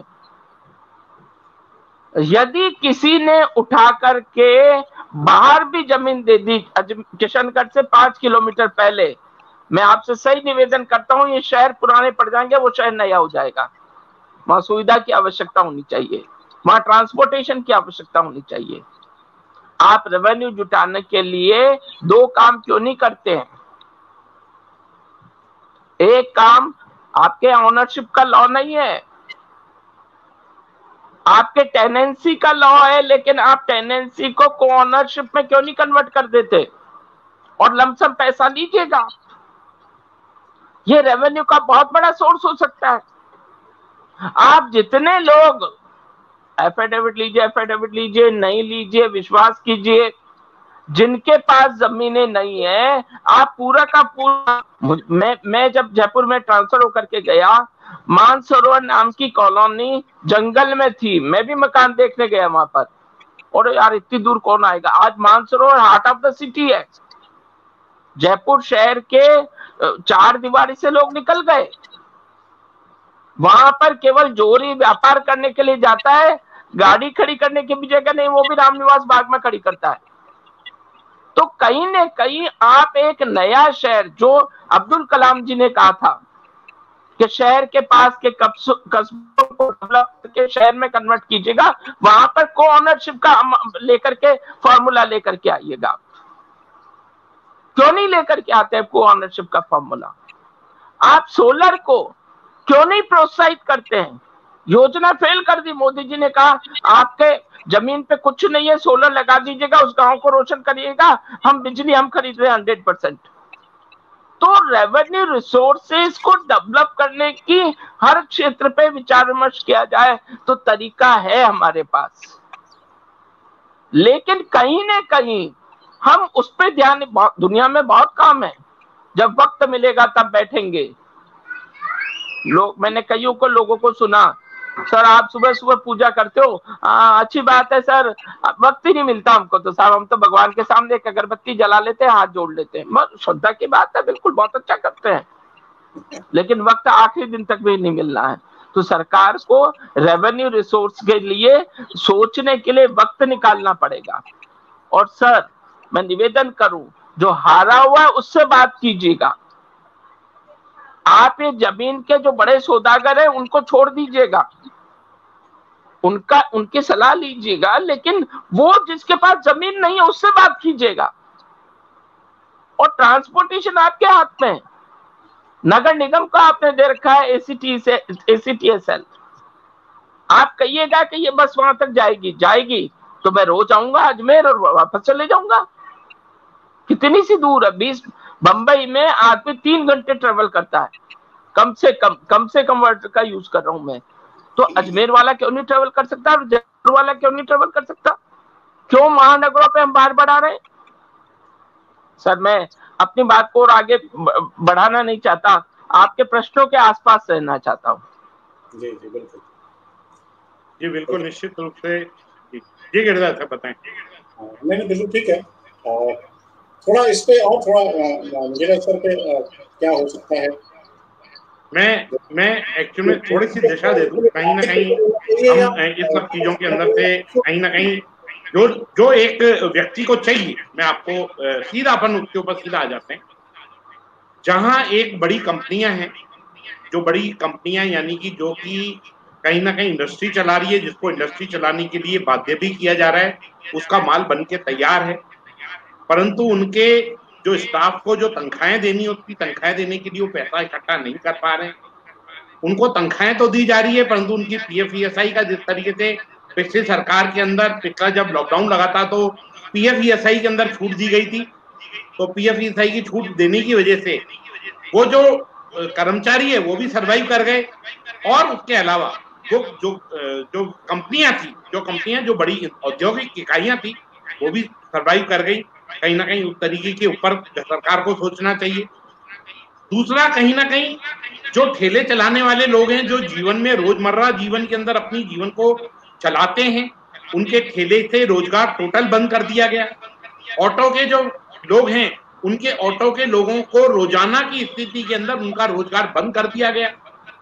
Speaker 3: यदि किसी ने उठा करके बाहर भी जमीन दे दी, किशनगढ़ से पांच किलोमीटर पहले, मैं आपसे सही निवेदन करता हूं, ये शहर पुराने पड़ जाएंगे, वो शहर नया हो जाएगा। वहां सुविधा की आवश्यकता होनी चाहिए, वहां ट्रांसपोर्टेशन की आवश्यकता होनी चाहिए। आप रेवेन्यू जुटाने के लिए दो काम क्यों नहीं करते हैं? एक काम, आपके ऑनरशिप का लॉ नहीं है, आपके टेनेंसी का लॉ है, लेकिन आप टेनेंसी को को ऑनरशिप में क्यों नहीं कन्वर्ट कर देते और लमसम पैसा लीजिएगा? ये रेवेन्यू का बहुत बड़ा सोर्स हो सकता है। आप जितने लोग एफिडेविट लीजिए, एफिडेविट लीजिए, नहीं लीजिए, विश्वास कीजिए, जिनके पास जमीनें नहीं है, आप पूरा का पूरा, मैं मैं जब जयपुर में ट्रांसफर होकर के गया, मानसरोवर नाम की कॉलोनी जंगल में थी, मैं भी मकान देखने गया वहां पर, और यार इतनी दूर कौन आएगा? आज Mansarovar heart of the city है, जयपुर शहर के चार दीवारी से लोग निकल गए, वहां पर केवल जोरी व्यापार करने के लिए जाता है, गाड़ी खड़ी करने की भी जगह नहीं, वो भी रामनिवास बाग में खड़ी करता है। तो कहीं न कहीं आप एक नया शहर, जो अब्दुल कलाम जी ने कहा था कि शहर के पास के कस्बों को डेवलप करके शहर में कन्वर्ट कीजिएगा, वहां पर को ऑनरशिप का लेकर के फॉर्मूला लेकर के आइएगा। क्यों नहीं लेकर के आते हैं को ऑनरशिप का फॉर्मूला? आप सोलर को क्यों नहीं प्रोत्साहित करते हैं? योजना फेल कर दी, मोदी जी ने कहा आपके जमीन पे कुछ नहीं है, सोलर लगा दीजिएगा, उस गांव को रोशन करिएगा, हम बिजली हम खरीद रहे हैं हंड्रेड परसेंट। तो रेवेन्यू रिसोर्सेज को डेवलप करने की हर क्षेत्र पे विचार विमर्श किया जाए तो तरीका है हमारे पास, लेकिन कहीं न कहीं हम उस पर ध्यान, दुनिया में बहुत काम है, जब वक्त मिलेगा तब बैठेंगे। लोग, मैंने कईयों को लोगों को सुना, सर आप सुबह सुबह पूजा करते हो, आ, अच्छी बात है सर, वक्त ही नहीं मिलता हमको, तो साहब हम तो भगवान के सामने एक अगरबत्ती जला लेते हैं, हाथ जोड़ लेते हैं, श्रद्धा की बात है, बिल्कुल बहुत अच्छा करते हैं, लेकिन वक्त आखिरी दिन तक भी नहीं मिलना है। तो सरकार को रेवेन्यू रिसोर्स के लिए सोचने के लिए वक्त निकालना पड़ेगा। और सर मैं निवेदन करूं, जो हारा हुआ है उससे बात कीजिएगा, आप ये जमीन के जो बड़े सौदागर हैं उनको छोड़ दीजिएगा, उनका उनकी सलाह लीजिएगा, लेकिन वो जिसके पास जमीन नहीं है उससे बात कीजिएगा। और ट्रांसपोर्टेशन आपके हाथ में है। नगर निगम का आपने दे रखा है एसीटी से एसीटीएसएल, आप कहिएगा कि ये बस वहां तक जाएगी जाएगी तो मैं रोज आऊंगा अजमेर और वापस चले जाऊंगा। कितनी सी दूर है, बीस बंबई में आदमी तीन घंटे ट्रेवल करता है, कम से कम कम से कम वर्ड का यूज कर रहा हूं मैं। तो अजमेर वाला क्यों नहीं ट्रेवल कर सकता और जयपुर वाला क्यों नहीं ट्रेवल कर सकता? क्यों महानगरों पे हम भार बढ़ा रहे हैं? सर मैं अपनी बात को और आगे बढ़ाना नहीं चाहता, आपके प्रश्नों के आसपास रहना चाहता हूँ।
Speaker 2: जी जी बिल्कुल,
Speaker 1: जी बिल्कुल, निश्चित रूप से जी गिरिराज साहब बताएं।
Speaker 2: नहीं नहीं बिल्कुल ठीक है। और थोड़ा इस पे और थोड़ा मेरे स्तर पे क्या हो सकता है,
Speaker 1: मैं मैं एक्चुअली में थोड़ी सी दिशा दे दूं, कहीं ना कहीं हम इस सब चीजों के अंदर से कहीं ना कहीं जो जो एक व्यक्ति को चाहिए, मैं आपको सीधा अपन उसके ऊपर सीधा आ जाते हैं। जहां एक बड़ी कंपनियां हैं, जो बड़ी कंपनियां यानी कि जो कि कहीं ना कहीं इंडस्ट्री चला रही है, जिसको इंडस्ट्री चलाने के लिए बाध्य भी किया जा रहा है, उसका माल बन के तैयार है, परंतु उनके जो स्टाफ को जो तनख्वाहें देनी, उसकी तनख्वाहें देने के लिए वो पैसा इकट्ठा नहीं कर पा रहे हैं। उनको तनख्वाहें तो दी जा रही है, परंतु उनकी पीएफ ईएसआई का जिस तरीके से पिछली सरकार के अंदर, पिछला जब लॉकडाउन लगा था तो पीएफ ईएसआई के अंदर छूट दी गई थी, तो पीएफ ईएसआई की छूट देने की वजह से वो जो कर्मचारी है वो भी सरवाइव कर गए, और उसके अलावा वो जो जो कंपनियां थी, जो कंपनियां जो बड़ी औद्योगिक इकाइयां थी वो भी सरवाइव कर गई। कहीं ना कहीं उस तरीके के ऊपर सरकार को सोचना चाहिए। दूसरा, कहीं ना कहीं जो ठेले चलाने वाले लोग हैं, जो जीवन में रोजमर्रा जीवन के अंदर अपनी जीवन को चलाते हैं, उनके ठेले से रोजगार टोटल बंद कर दिया गया। ऑटो के जो लोग हैं, उनके ऑटो के लोगों को रोजाना की स्थिति के अंदर उनका रोजगार बंद कर दिया गया।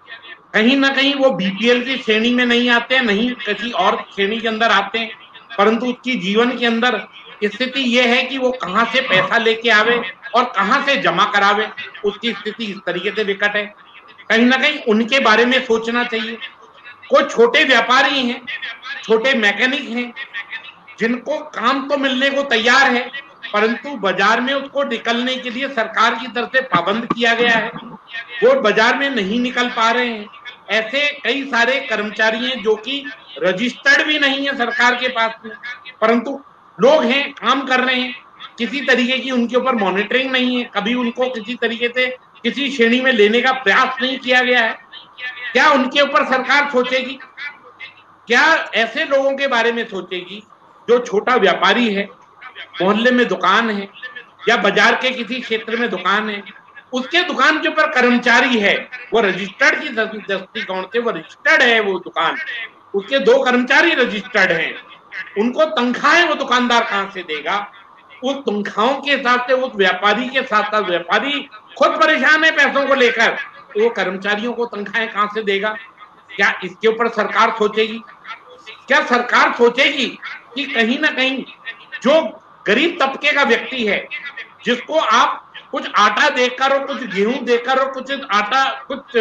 Speaker 1: कहीं ना कहीं वो बीपीएल की श्रेणी में नहीं आते हैं, नहीं किसी और श्रेणी के अंदर आते हैं, परंतु उसकी जीवन के अंदर स्थिति ये है कि वो कहां से पैसा लेके आवे और कहां से जमा करावे, उसकी स्थिति इस तरीके से विकट है। कहीं ना कहीं उनके बारे में सोचना चाहिए। कोई छोटे व्यापारी हैं, छोटे मैकेनिक हैं, जिनको काम तो मिलने को तैयार है, परंतु बाजार में उसको निकलने के लिए सरकार की तरफ से पाबंद किया गया है, वो बाजार में नहीं निकल पा रहे हैं। ऐसे कई सारे कर्मचारी हैं जो कि रजिस्टर्ड भी नहीं है सरकार के पास में, परंतु लोग हैं, काम कर रहे हैं, किसी तरीके की उनके ऊपर मॉनिटरिंग नहीं है, कभी उनको किसी तरीके से किसी श्रेणी में लेने का प्रयास नहीं किया गया है। क्या उनके ऊपर सरकार सोचेगी? क्या ऐसे लोगों के बारे में सोचेगी जो छोटा व्यापारी है, मोहल्ले में दुकान है या बाजार के किसी क्षेत्र में दुकान है, उसके दुकान के ऊपर कर्मचारी है, वो रजिस्टर्ड की दृष्टिकोण से वो रजिस्टर्ड है, वो दुकान, उसके दो कर्मचारी रजिस्टर्ड हैं, उनको तनख्वाहें वो दुकानदार कहां से देगा? उस तनख्वाहों के हिसाब से उस व्यापारी के साथ साथ व्यापारी खुद परेशान है पैसों को लेकर, वो कर्मचारियों को तनख्वाहें कहां से देगा? क्या इसके ऊपर सरकार सोचेगी? क्या सरकार सोचेगी कि कहीं ना कहीं जो गरीब तबके का व्यक्ति है, जिसको आप कुछ आटा देकर और कुछ गेहूं देकर और कुछ आटा कुछ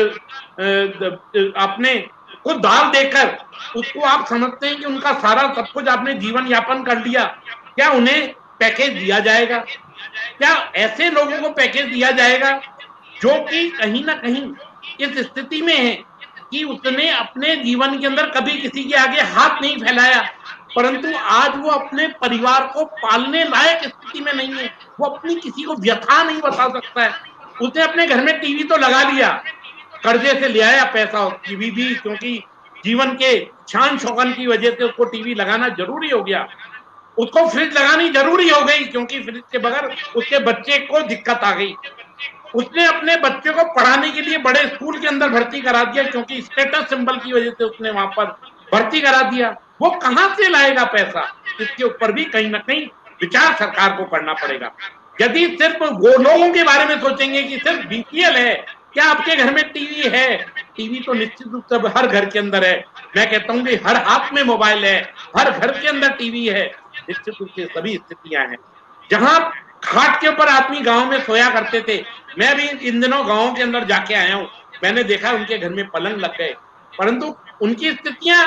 Speaker 1: आपने कुछ दाल देकर उसको आप समझते हैं कि उनका सारा सब कुछ आपने जीवन यापन कर लिया, क्या उन्हें पैकेज दिया जाएगा? क्या ऐसे लोगों को पैकेज दिया जाएगा जो कि कहीं ना कहीं इस स्थिति में है कि उसने अपने जीवन के अंदर कभी किसी के आगे हाथ नहीं फैलाया, परंतु आज वो अपने परिवार को पालने लायक स्थिति में नहीं है, वो अपनी किसी को व्यथा नहीं बता सकता है। उसने अपने घर में टीवी तो लगा लिया, कर्जे से ले आया पैसा, टीवी भी, क्योंकि जीवन के शान शौकन की वजह से उसको टीवी लगाना जरूरी हो गया, उसको फ्रिज लगानी जरूरी हो गई क्योंकि फ्रिज के बगैर उसके बच्चे को दिक्कत आ गई। उसने अपने बच्चे को पढ़ाने के लिए बड़े स्कूल के अंदर भर्ती करा दिया क्योंकि स्टेटस सिंबल की वजह से उसने वहां पर भर्ती करा दिया। वो कहां से लाएगा पैसा? इसके ऊपर भी कहीं ना कहीं विचार सरकार को करना पड़ेगा। यदि सिर्फ वो लोगों के बारे में सोचेंगे कि सिर्फ बीपीएल है, क्या आपके घर में टीवी है? टीवी तो निश्चित रूप से हर घर के अंदर है, मैं कहता हूं कि हर हाथ में मोबाइल है, हर घर के अंदर टीवी है। निश्चित रूप से सभी स्थितियां हैं। जहां खाट के ऊपर आदमी गांव में सोया करते थे, मैं भी इन दिनों गांव के अंदर जाके आया हूं, मैंने देखा उनके घर में पलंग लग गए, परंतु उनकी स्थितियां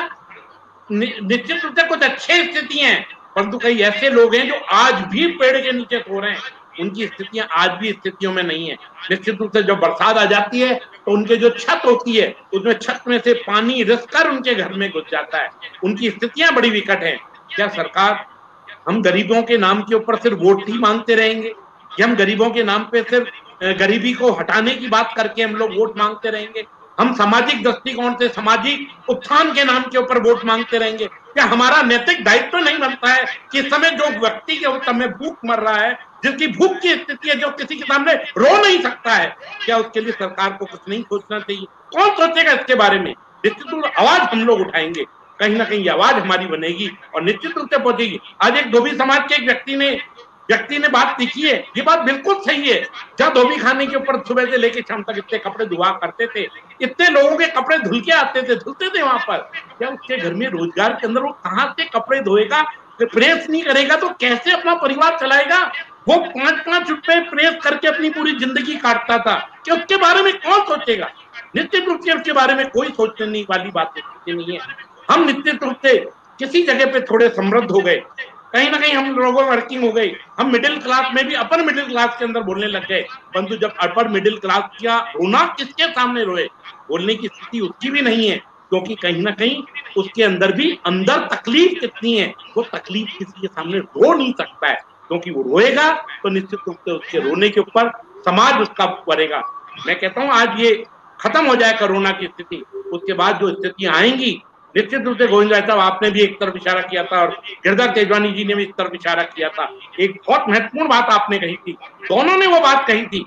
Speaker 1: निश्चित रूप से कुछ अच्छे स्थिति हैं, परंतु कई ऐसे लोग हैं जो आज भी पेड़ के नीचे सो रहे हैं, उनकी स्थितियां आज भी स्थितियों में नहीं है। निश्चित रूप से जब बरसात आ जाती है तो उनके जो छत होती है उसमें छत में से पानी रिसकर उनके घर में घुस जाता है। उनकी स्थितियां बड़ी विकट हैं। क्या सरकार, हम गरीबों के नाम के ऊपर सिर्फ वोट ही मांगते रहेंगे कि हम गरीबों के नाम पे सिर्फ गरीबी को हटाने की बात करके हम लोग वोट मांगते रहेंगे? हम सामाजिक दृष्टिकोण से सामाजिक उत्थान के नाम के ऊपर वोट मांगते रहेंगे? क्या हमारा नैतिक दायित्व नहीं बनता है कि इस समय जो व्यक्ति के उत्तर में भूख मर रहा है, जिसकी भूख की स्थिति है, जो किसी के सामने रो नहीं सकता है, क्या उसके लिए सरकार को कुछ नहीं सोचना चाहिए? कौन सोचेगा इसके बारे में? निश्चित रूप से आवाज हम लोग उठाएंगे, कहीं ना कहीं आवाज हमारी बनेगी और निश्चित रूप से पहुंचेगी। आज एक धोबी समाज के एक व्यक्ति ने व्यक्ति ने बात लिखी है, ये बात बिल्कुल सही है। जब धोबी खाने के ऊपर सुबह से लेकर शाम तक इतने कपड़े धुआ करते थे, इतने लोगों के कपड़े धुल के आते थे, धुलते थे वहां पर, क्या उसके घर में रोजगार के अंदर वो कहां से कपड़े धोएगा? प्रेस नहीं करेगा तो कैसे अपना परिवार चलाएगा? वो पांच पांच रुपए प्रेस करके अपनी पूरी जिंदगी काटता था, कि उसके बारे में कौन सोचेगा? निश्चित रूप से उसके बारे में कोई सोचने वाली बात नहीं है। हम निश्चित रूप से किसी जगह पे थोड़े समृद्ध हो गए, कहीं ना कहीं हम लोगों वर्किंग हो गई, हम मिडिल क्लास में भी अपर मिडिल क्लास के अंदर बोलने लग गए। परंतु जब अपर मिडिल क्लास का रोना किसके सामने रोए, बोलने की स्थिति उसकी भी नहीं है, क्योंकि कहीं ना कहीं उसके अंदर भी अंदर तकलीफ कितनी है, वो तकलीफ किसी के सामने रो नहीं सकता है, क्योंकि वो रोएगा तो निश्चित रूप से उसके रोने के ऊपर समाज उसका करेगा। मैं कहता हूँ आज ये खत्म हो जाए कोरोना की स्थिति, उसके बाद जो स्थितियां आएंगी, निश्चित रूप से गोविंद राय साहब आपने भी एक तरफ इशारा किया था और गिरधर तेजवानी जी ने भी इस तरफ इशारा किया था। एक बहुत महत्वपूर्ण बात आपने कही थी, दोनों ने वो बात कही थी,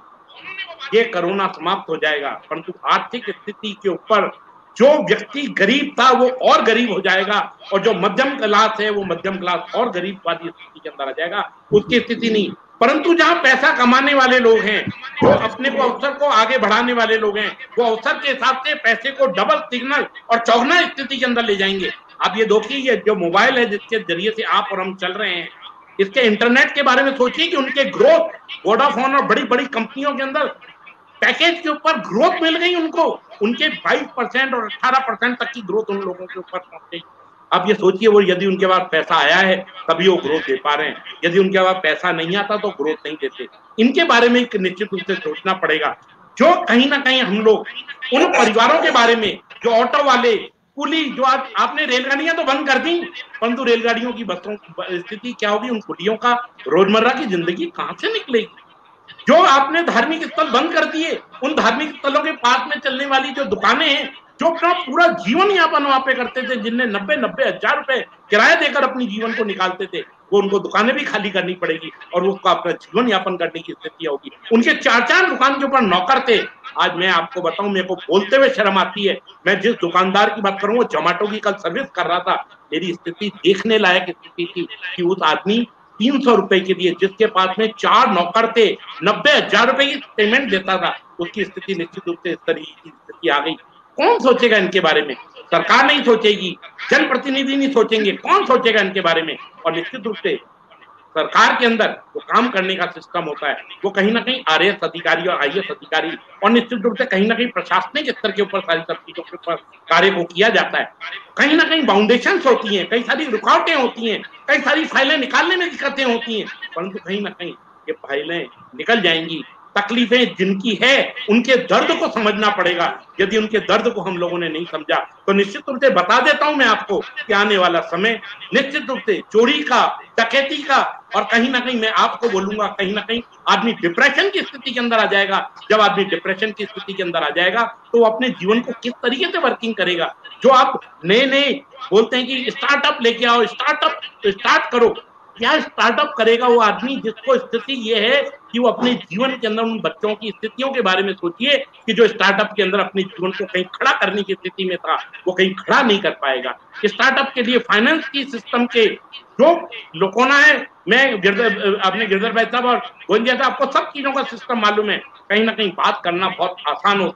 Speaker 1: ये कोरोना समाप्त हो जाएगा, परंतु आर्थिक स्थिति के ऊपर जो व्यक्ति गरीब था वो और गरीब हो जाएगा, और जो मध्यम क्लास है वो मध्यम क्लास और गरीब वाली स्थिति के अंदर आ जाएगा, उसकी स्थिति नहीं। परंतु जहां पैसा कमाने वाले लोग हैं, जो अपने को अवसर को आगे बढ़ाने वाले लोग हैं, वो अवसर के हिसाब से पैसे को डबल सिग्नल और चौगुना स्थिति के अंदर ले जाएंगे। आप ये देखिए, ये जो मोबाइल है जिसके जरिए से आप और हम चल रहे हैं, इसके इंटरनेट के बारे में सोचिए कि उनके ग्रोथ, वोडाफोन और बड़ी बड़ी कंपनियों के अंदर पैकेज के ऊपर ग्रोथ मिल गई उनको, उनके बाईस परसेंट और अठारह परसेंट तक की ग्रोथ उन लोगों के ऊपर पहुंच गई। अब ये सोचिए, वो यदि उनके पास पैसा आया है तभी वो ग्रोथ दे पा रहे हैं, यदि उनके पास पैसा नहीं आता तो ग्रोथ नहीं देते। इनके बारे में निश्चित रूप से सोचना पड़ेगा। जो कहीं ना कहीं हम लोग उन परिवारों के बारे में, जो ऑटो वाले, कुली, जो आज आपने रेलगाड़ियां तो बंद कर दी, परंतु रेलगाड़ियों की बसों की स्थिति क्या होगी? उन कुलियों का रोजमर्रा की जिंदगी कहां से निकलेगी? जो आपने धार्मिक स्थल बंद कर दिए, उन धार्मिक स्थलों के पास में चलने वाली जो दुकानें हैं, जो अपना पूरा जीवन यापन वहां पे करते थे, जिनने नब्बे नब्बे हजार रुपए किराया देकर अपनी जीवन को निकालते थे, वो उनको दुकानें भी खाली करनी पड़ेगी और वो अपना जीवन यापन करने की स्थिति होगी। उनके चार चार दुकान के ऊपर नौकर थे। आज मैं आपको बताऊं, मेरे को बोलते हुए शर्म आती है, मैं जिस दुकानदार की बात करूं वो जोमेटो की कल सर्विस कर रहा था, मेरी स्थिति देखने लायक स्थिति थी कि उस आदमी तीन सौ रुपए के लिए, जिसके पास में चार नौकर थे, नब्बे हजार रुपए की पेमेंट देता था, उसकी स्थिति निश्चित रूप से इस तरीके की स्थिति आ गई। कौन सोचेगा इनके बारे में? सरकार नहीं सोचेगी, जनप्रतिनिधि नहीं सोचेंगे, कौन सोचेगा इनके बारे में? और निश्चित रूप से सरकार के अंदर जो काम करने का सिस्टम होता है, वो कहीं ना कहीं आर एस अधिकारी और आई ए एस अधिकारी और निश्चित रूप से कहीं ना कहीं प्रशासनिक स्तर के ऊपर सारी सब चीजों के ऊपर कार्य को किया जाता है। कहीं ना कहीं बाउंडेशन होती हैं, कई सारी रुकावटें होती हैं, कई सारी फाइलें निकालने में दिक्कतें होती हैं, परंतु कहीं ना कहीं ये फाइलें निकल जाएंगी। तकलीफें जिनकी है उनके दर्द को समझना पड़ेगा। यदि उनके दर्द को हम लोगों ने नहीं समझा तो निश्चित रूप से बता देता हूं मैं आपको कि आने वाला समय निश्चित रूप से चोरी का, डकैती का, और कहीं ना कहीं मैं आपको बोलूंगा कहीं ना कहीं आदमी डिप्रेशन की स्थिति के अंदर आ जाएगा। जब आदमी डिप्रेशन की स्थिति के अंदर आ जाएगा तो वो अपने जीवन को किस तरीके से वर्किंग करेगा? जो आप नए नए बोलते हैं कि स्टार्टअप लेके आओ, स्टार्टअप स्टार्ट करो, क्या स्टार्टअप करेगा वो आदमी जिसको स्थिति ये है कि वो अपने जीवन के अंदर उन बच्चों की स्थितियों के बारे में सोचिए कि जो स्टार्टअप के अंदर अपने जीवन को कहीं खड़ा करने की स्थिति में था, वो कहीं खड़ा नहीं कर पाएगा। स्टार्टअप के लिए फाइनेंस की सिस्टम के जो लोकोना है, मैं गिरधर अपने गिरधर भाई साहब और गोविंद साहब, आपको सब चीजों का सिस्टम मालूम है। कहीं ना कहीं बात करना बहुत आसान होता है,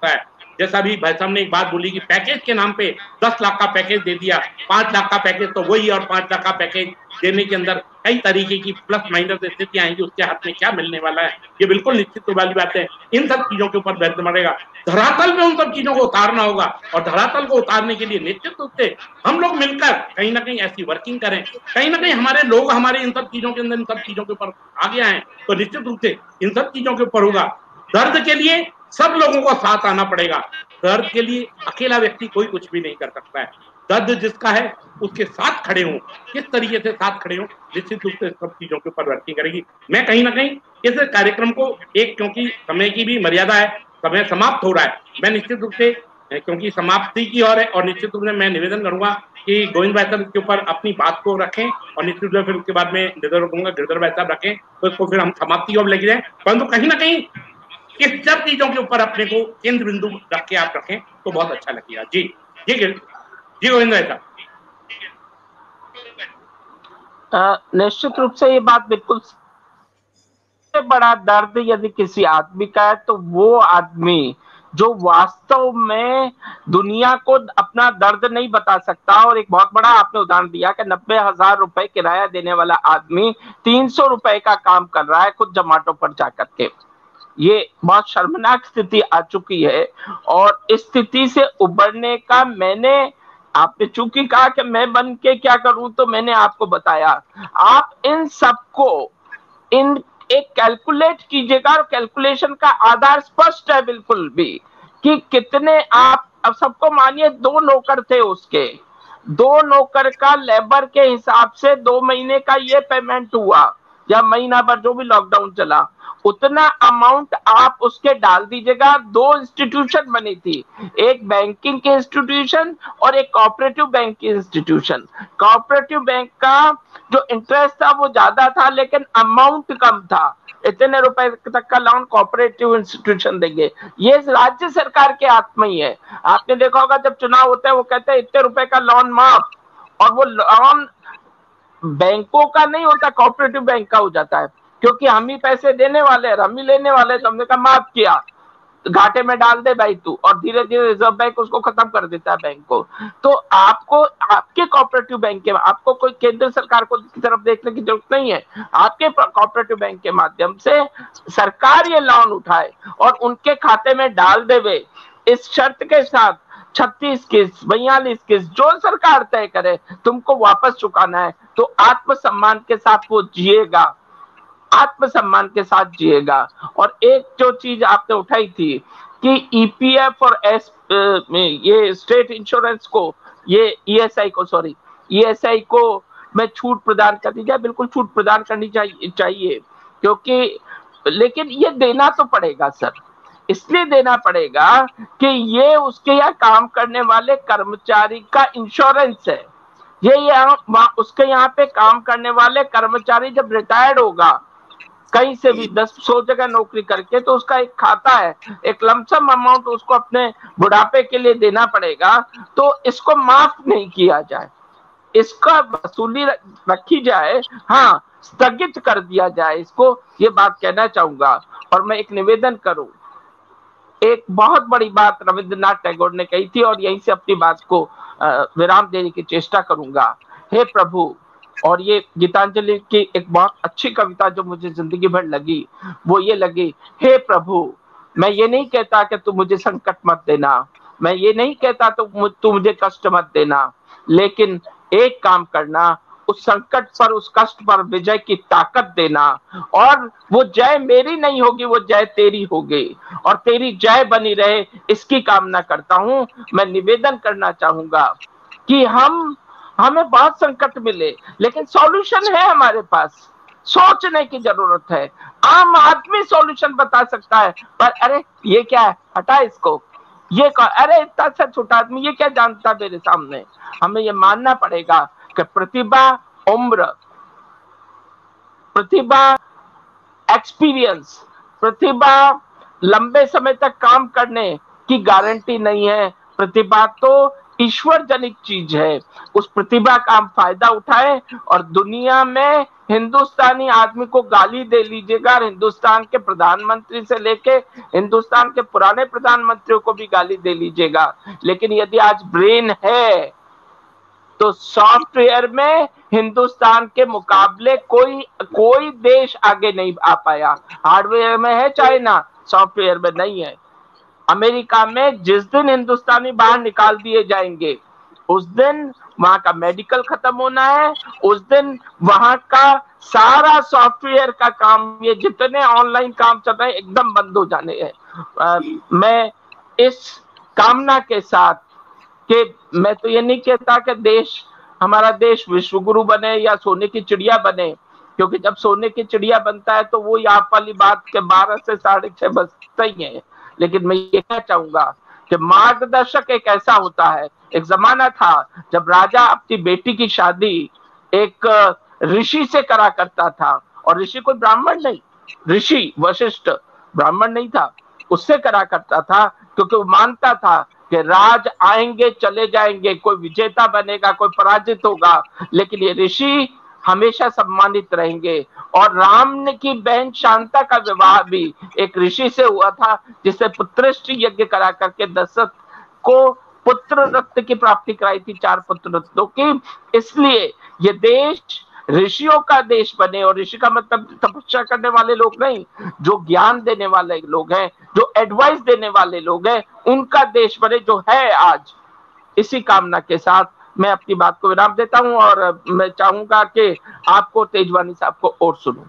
Speaker 1: जैसा भी भाई साहब ने एक बात बोली कि पैकेज के नाम पे दस लाख का पैकेज दे दिया, पांच लाख का पैकेज तो वही, और पांच लाख का पैकेज देने के अंदर कई तरीके की प्लस माइनस स्थितियां आएंगी, उसके हाथ में क्या मिलने वाला है, ये बिल्कुल निश्चित वाली बात है। इन सब चीजों के ऊपर बैठना पड़ेगा, धरातल में उन सब चीजों को उतारना होगा, और धरातल को उतारने के लिए निश्चित रूप से हम लोग मिलकर कहीं ना कहीं ऐसी वर्किंग करें, कहीं ना कहीं हमारे लोग हमारे इन सब चीजों के अंदर इन सब चीजों के ऊपर आगे आए, तो निश्चित रूप से इन सब चीजों के ऊपर होगा। दर्द के लिए सब लोगों को साथ आना पड़ेगा, दर्द के लिए अकेला व्यक्ति कोई कुछ भी नहीं कर सकता है। दर्द जिसका है उसके साथ खड़े हों, किस तरीके से साथ खड़े हों, निश्चित रूप से सब चीजों के ऊपर वर्किंग करेगी। मैं कहीं ना कहीं इस कार्यक्रम को एक, क्योंकि समय की भी मर्यादा है, समय समाप्त हो रहा है, मैं निश्चित रूप से क्योंकि समाप्ति की ओर है, और निश्चित रूप से मैं निवेदन करूंगा कि गोविंद भाई साहब के ऊपर अपनी बात को रखें, और निश्चित रूप से फिर उसके बाद में निवेदन करूंगा गिरधर भाई साहब रखें, तो इसको फिर हम समाप्ति और लेके जाए। परंतु कहीं ना कहीं इस सब चीजों के ऊपर अपने को केंद्र बिंदु रख के आप रखें तो बहुत अच्छा लगेगा। जी जी जी गोविंद भाई साहब।
Speaker 3: निश्चित रूप से ये बात बिल्कुल, सबसे बड़ा दर्द यदि किसी आदमी का है तो वो आदमी जो वास्तव में दुनिया को अपना दर्द नहीं बता सकता। और एक बहुत बड़ा आपने उदाहरण दिया कि नब्बे हजार रुपए किराया देने वाला आदमी तीन सौ रुपए का काम कर रहा है खुद जोमेटो पर जाकर के। ये बहुत शर्मनाक स्थिति आ चुकी है, और इस स्थिति से उबरने का मैंने, आपने चूंकि कहा कि मैं बन के क्या करूं, तो मैंने आपको बताया, आप इन सबको इन एक कैलकुलेट कीजिएगा, और कैलकुलेशन का आधार स्पष्ट है बिल्कुल भी कि कितने आप, अब सबको मानिए दो नौकर थे, उसके दो नौकर का लेबर के हिसाब से दो महीने का ये पेमेंट हुआ, या महीना भर जो भी लॉकडाउन चला, उतना अमाउंट आप उसके डाल दीजिएगा। दो इंस्टीट्यूशन बनी थी, एक बैंकिंग की इंस्टीट्यूशन और एक कोऑपरेटिव बैंक की इंस्टीट्यूशन। कोऑपरेटिव बैंक का जो इंटरेस्ट था वो ज्यादा था, लेकिन अमाउंट कम था, इतने रुपए तक का लोन कोऑपरेटिव इंस्टीट्यूशन देंगे। ये राज्य सरकार के हाथ में ही है। आपने देखा होगा जब चुनाव होते हैं वो कहते हैं इतने रुपए का लोन माफ, और वो लोन बैंकों का नहीं होता, कोऑपरेटिव बैंक का हो जाता है, क्योंकि हम ही पैसे देने वाले हैं, हम ही लेने वाले हैं, तो हमने कहा माफ किया, घाटे में डाल दे भाई तू, और धीरे धीरे रिजर्व बैंक उसको खत्म कर देता है बैंक को। तो आपको आपके कोऑपरेटिव बैंक के, आपको कोई केंद्र सरकार को की तरफ देखने की जरूरत नहीं है, आपके कोऑपरेटिव बैंक के माध्यम से सरकार ये लोन उठाए और उनके खाते में डाल देवे, इस शर्त के साथ छत्तीस किस्त, बयालीस किस्त जो सरकार तय करे तुमको वापस चुकाना है, तो आत्मसम्मान के साथ वो जिएगा, आत्मसम्मान के साथ जिएगा। और एक जो चीज आपने उठाई थी कि ईपीएफ और एस ये स्टेट इंश्योरेंस को, ये ईएसआई को, सॉरी ईएसआई को में छूट प्रदान कर दी जाए, बिल्कुल छूट प्रदान करनी चाहिए चाहिए क्योंकि, लेकिन ये देना तो पड़ेगा सर, इसलिए देना पड़ेगा कि ये उसके यहाँ काम करने वाले कर्मचारी का इंश्योरेंस है। ये यहाँ उसके यहाँ पे काम करने वाले कर्मचारी जब रिटायर्ड होगा कहीं से भी दस सौ जगह नौकरी करके, तो उसका एक खाता है, एक लमसम अमाउंट उसको अपने बुढ़ापे के लिए देना पड़ेगा। तो इसको माफ नहीं किया जाए, इसका वसूली रखी जाए, हाँ स्थगित कर दिया जाए इसको, ये बात कहना चाहूंगा। और मैं एक निवेदन करूं, एक बहुत बड़ी बात रविंद्रनाथ टैगोर ने कही थी, और यहीं से अपनी बात को विराम देने की चेष्टा करूंगा। हे प्रभु, और ये गीतांजलि की एक बहुत अच्छी कविता जो मुझे जिंदगी भर लगी, वो ये लगी, हे प्रभु मैं ये नहीं कहता कि तू मुझे संकट मत देना, मैं ये नहीं कहता तो तू मुझे कष्ट मत देना, लेकिन एक काम करना, उस संकट पर, उस कष्ट पर विजय की ताकत देना, और वो जय मेरी नहीं होगी, वो जय तेरी होगी, और तेरी जय बनी रहे, इसकी कामना करता हूं। मैं निवेदन करना चाहूंगा कि हम हमें बहुत संकट मिले, लेकिन सॉल्यूशन है हमारे पास, सोचने की जरूरत है। आम आदमी सॉल्यूशन बता सकता है, पर अरे ये क्या है, हटा इसको, ये अरे इतना सा छोटा आदमी ये क्या जानता मेरे सामने। हमें ये मानना पड़ेगा कि प्रतिभा, उम्र, प्रतिभा, एक्सपीरियंस, प्रतिभा लंबे समय तक काम करने की गारंटी नहीं है। प्रतिभा तो ईश्वर जनित चीज है, उस प्रतिभा का हम फायदा उठाएं और दुनिया में हिंदुस्तानी आदमी को गाली दे लीजिएगा, और हिंदुस्तान के प्रधानमंत्री से लेके हिंदुस्तान के पुराने प्रधानमंत्रियों को भी गाली दे लीजिएगा, लेकिन यदि आज ब्रेन है तो सॉफ्टवेयर में हिंदुस्तान के मुकाबले कोई कोई देश आगे नहीं आ पाया। हार्डवेयर में है चाइना, सॉफ्टवेयर में नहीं है। अमेरिका में जिस दिन हिंदुस्तानी बाहर निकाल दिए जाएंगे, उस दिन वहां का मेडिकल खत्म होना है, उस दिन वहां का सारा सॉफ्टवेयर का काम, ये जितने ऑनलाइन काम चल रहे हैं, एकदम बंद हो जाने हैं। मैं इस कामना के साथ कि मैं तो ये नहीं कहता कि देश हमारा देश विश्वगुरु बने या सोने की चिड़िया बने, क्योंकि जब सोने की चिड़िया बनता है तो वो आप वाली बात के बारह से साढ़े छह बजते ही है। लेकिन मैं ये कहना चाहूंगा कि मार्गदर्शक एक ऐसा होता है, एक जमाना था जब राजा अपनी बेटी की शादी एक ऋषि से करा करता था, और ऋषि कोई ब्राह्मण नहीं, ऋषि वशिष्ठ ब्राह्मण नहीं था, उससे करा करता था, क्योंकि वो मानता था कि राज आएंगे चले जाएंगे, कोई विजेता बनेगा, कोई पराजित होगा, लेकिन ये ऋषि हमेशा सम्मानित रहेंगे। और राम की बहन शांता का विवाह भी एक ऋषि से हुआ था, जिससे पुत्रष्टि यज्ञ करा करके दशरथ को पुत्र रत्न की प्राप्ति कराई थी, चार पुत्र रत्नों की। इसलिए ये देश ऋषियों का देश बने, और ऋषि का मतलब तपस्या करने वाले लोग नहीं, जो ज्ञान देने वाले लोग हैं, जो एडवाइस देने वाले लोग हैं, उनका देश बने, जो है आज। इसी कामना के साथ मैं अपनी बात को विराम देता हूं, और मैं चाहूंगा कि आपको तेजवानी साहब को और सुनूं।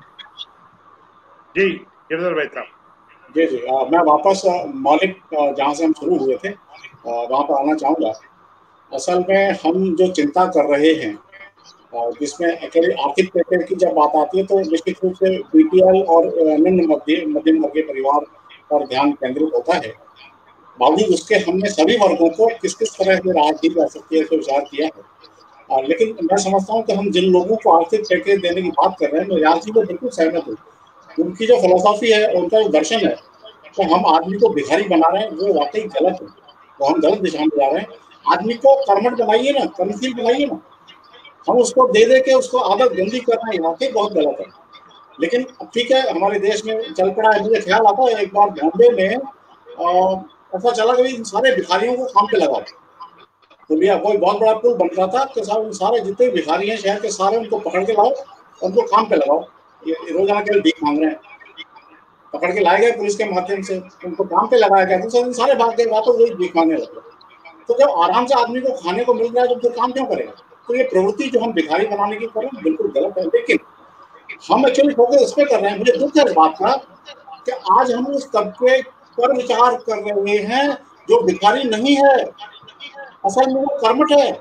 Speaker 1: जी गिरधर भाई साहब।
Speaker 2: जी जी आ, मैं वापस मौलिक जहाँ से हम शुरू हुए थे वहाँ पर आना चाहूँगा। असल में हम जो चिंता कर रहे हैं, जिसमें एक्चुअली आर्थिक पैकेज की जब बात आती है तो निश्चित रूप से बीपीएल और निम्न मध्य मध्यम वर्गीय परिवार पर ध्यान केंद्रित होता है। बावजूद उसके हमने सभी वर्गों को किस किस तरह से राहत दी जा सकती है, विचार किया है। आ, लेकिन मैं समझता हूँ कि हम जिन लोगों को आर्थिक पैकेज देने की बात कर रहे हैं, मैं याद जी को बिल्कुल सहमत हूँ। उनकी जो फिलोसॉफी है, उनका जो दर्शन है, तो हम आदमी को भिखारी बना रहे हैं, वो वाकई गलत है, वो हम गलत दिशा में जा रहे हैं। आदमी को कर्मठ बनाइए ना, कर्मशील बनाइए ना, हम उसको दे दे के उसको आदत गंदी करना है, वाकई बहुत गलत है। लेकिन ठीक है, हमारे देश में चल पड़ा है। मुझे ख्याल आता है एक बार बॉम्बे में ऐसा चला कि इन सारे भिखारियों को काम पे लगाओ, तो भैया कोई बहुत बड़ा पुल बन रहा था कि सारे सारे जितने भिखारी हैं शहर के, सारे उनको पकड़ के लाओ, उनको काम पे लगाओ। ये रोजाना के लिए भीख मांग रहे हैं, पकड़ के लाए गए पुलिस के माध्यम से, उनको काम पे लगाया गया, तो सारे भाग गए, तो वही भीख मांगने लगे। तो जब आराम से आदमी को खाने को मिल रहा है तो फिर काम क्यों करेगा? तो ये प्रवृत्ति जो हम भिखारी बनाने की करें बिल्कुल गलत है। लेकिन हम एक्चुअली फोकस इस पे कर रहे हैं। मुझे दुख है इस बात का कि आज हम उस तबके पर विचार कर रहे हैं जो भिखारी नहीं है, असल में वो कर्मठ है।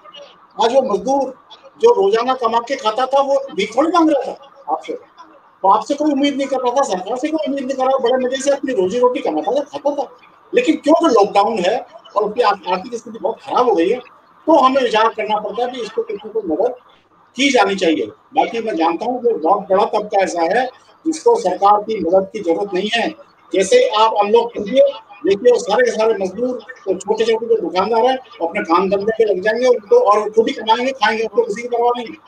Speaker 2: आज वो मजदूर जो रोजाना कमा के खाता था, वो भीख थोड़ी मांग रहा था आपसे, तो आपसे कोई उम्मीद नहीं कर रहा था, सरकार से कोई उम्मीद नहीं कर रहा, बड़े मजे से अपनी रोजी रोटी कमाता था, खाता था। लेकिन क्यों जो लॉकडाउन है और उसकी आर्थिक स्थिति बहुत खराब हो गई है, तो हमें विचार करना पड़ता है कि इसको किसी को मदद की जानी चाहिए। बाकी मैं जानता हूँ कि बहुत बड़ा तबका ऐसा है जिसको सरकार की मदद की जरूरत नहीं है। जैसे आप अनलॉक कीजिए, देखिए वो सारे के सारे मजदूर तो छोटे छोटे जो दुकानदार हैं अपने काम धंधे पे लग जाएंगे, उनको और खुद ही कमाएंगे, खाएंगे, उनको किसी की परवाह नहीं।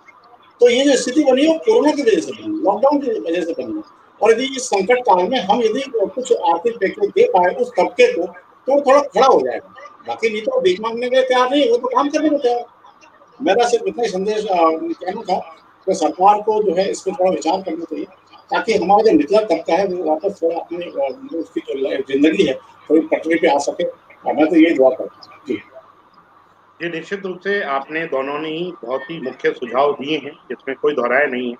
Speaker 2: तो ये जो स्थिति बनी है कोरोना की वजह से बनी, लॉकडाउन की वजह से बनी। और यदि इस संकट काल में हम यदि कुछ आर्थिक पैकेज दे पाए उस तबके को, तो थोड़ा खड़ा हो जाएगा। बाकी नहीं तो भीख मांगने के तैयार नहीं, वो तो काम करने को तैयार। मेरा सिर्फ इतना ही संदेश कहना था कि सरकार को जो है इस पर थोड़ा विचार करना चाहिए, ताकि हमारा जो निचला तबका है वो वापस थोड़ा अपनी उसकी जो जिंदगी है थोड़ी पटरी पे आ सके। और मैं तो ये दुआ करता हूँ।
Speaker 1: जी निश्चित रूप से आपने दोनों ने ही बहुत ही मुख्य सुझाव दिए हैं, जिसमें कोई दोहराया नहीं है।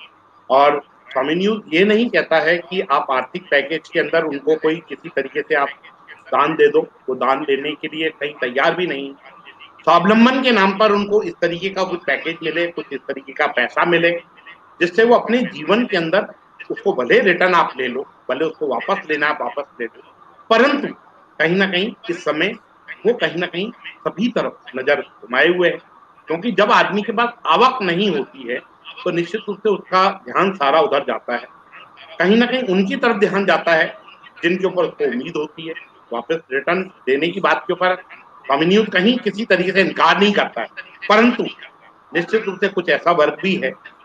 Speaker 1: और स्वामी न्यूज ये नहीं कहता है कि आप आर्थिक पैकेज के अंदर उनको कोई किसी तरीके से आप दान दे दो, वो दान देने के लिए कहीं तैयार भी नहीं। स्वावलंबन के नाम पर उनको इस तरीके का कुछ पैकेज मिले, कुछ इस तरीके का पैसा मिले, जिससे वो अपने जीवन के अंदर उसको भले रिटर्न आप ले लो, भले उसको वापस लेना आप वापस ले लो, परंतु कहीं ना कहीं इस समय वो कहीं ना कहीं सभी तरफ नजर घुमाए हुए है। क्योंकि जब आदमी के पास आवक नहीं होती है तो निश्चित रूप से उसका ध्यान सारा उधर जाता है, कहीं ना कहीं उनकी तरफ ध्यान जाता है जिनके ऊपर उसको उम्मीद होती है। वापस रिटर्न देने की बात के ऊपर स्वामी न्यूज कहीं किसी तरीके से इनकार नहीं करता है, परंतु निश्चित रूप से कुछ ऐसा वर्ग भी है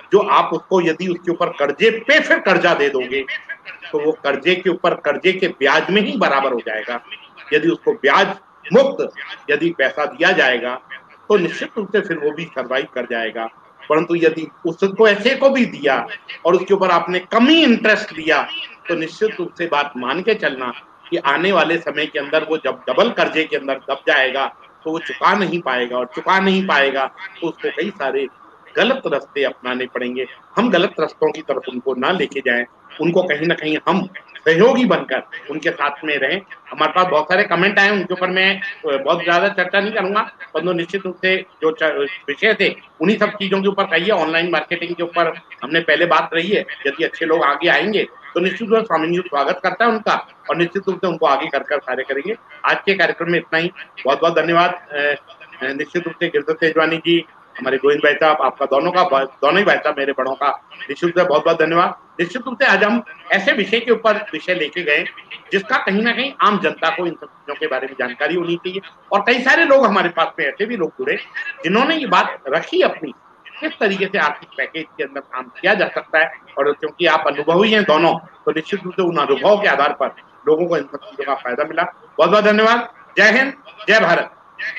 Speaker 1: जो आप उसको यदि उसके ऊपर कर्जे पे फिर कर्जा दे दोगे तो वो कर्जे के ऊपर कर्जे के ब्याज में ही बराबर हो जाएगा। यदि उसको ब्याज मुक्त यदि पैसा दिया जाएगा तो निश्चित रूप से फिर वो भी सर्वाइव कर जाएगा। परंतु यदि उसको ऐसे को भी दिया और उसके ऊपर आपने कम ही इंटरेस्ट दिया तो निश्चित रूप से बात मान के चलना कि आने वाले समय के अंदर वो जब डबल कर्जे के अंदर दब जाएगा तो वो चुका नहीं पाएगा, और चुका नहीं पाएगा तो उसको कई सारे गलत रास्ते अपनाने पड़ेंगे। हम गलत रास्तों की तरफ उनको ना लेके जाएं, उनको कहीं ना कहीं हम सहयोगी बनकर उनके साथ में रहें। हमारे पास बहुत सारे कमेंट आए, उनके ऊपर मैं बहुत ज्यादा चर्चा नहीं करूंगा, परंतु निश्चित रूप से जो विषय थे उन्हीं सब चीजों के ऊपर कहिए। ऑनलाइन मार्केटिंग के ऊपर हमने पहले बात रही है, यदि अच्छे लोग आगे आएंगे तो निश्चित रूप से स्वामी जी स्वागत करता है उनका, और निश्चित रूप से उनको आगे कर कर कार्य करेंगे। आज के कार्यक्रम में इतना ही, बहुत बहुत धन्यवाद। निश्चित रूप से गिरधर तेजवानी जी, हमारे गोविंद भाई साहब, आपका दोनों का दोनों ही भाई साहब मेरे बड़ों का निश्चित रूप से बहुत बहुत धन्यवाद। निश्चित रूप से आज हम ऐसे विषय के ऊपर विषय लेके गए जिसका कहीं ना कहीं आम जनता को इन सब चीजों के बारे में जानकारी होनी चाहिए, और कई सारे लोग हमारे पास में ऐसे भी लोग जुड़े जिन्होंने ये बात रखी अपनी किस तरीके से आर्थिक पैकेज के अंदर काम किया जा सकता है। और क्योंकि आप अनुभवी हैं दोनों, तो निश्चित रूप से उन अनुभव के आधार पर लोगों को इन सब चीजों का फायदा मिला। बहुत बहुत धन्यवाद। जय हिंद, जय भारत।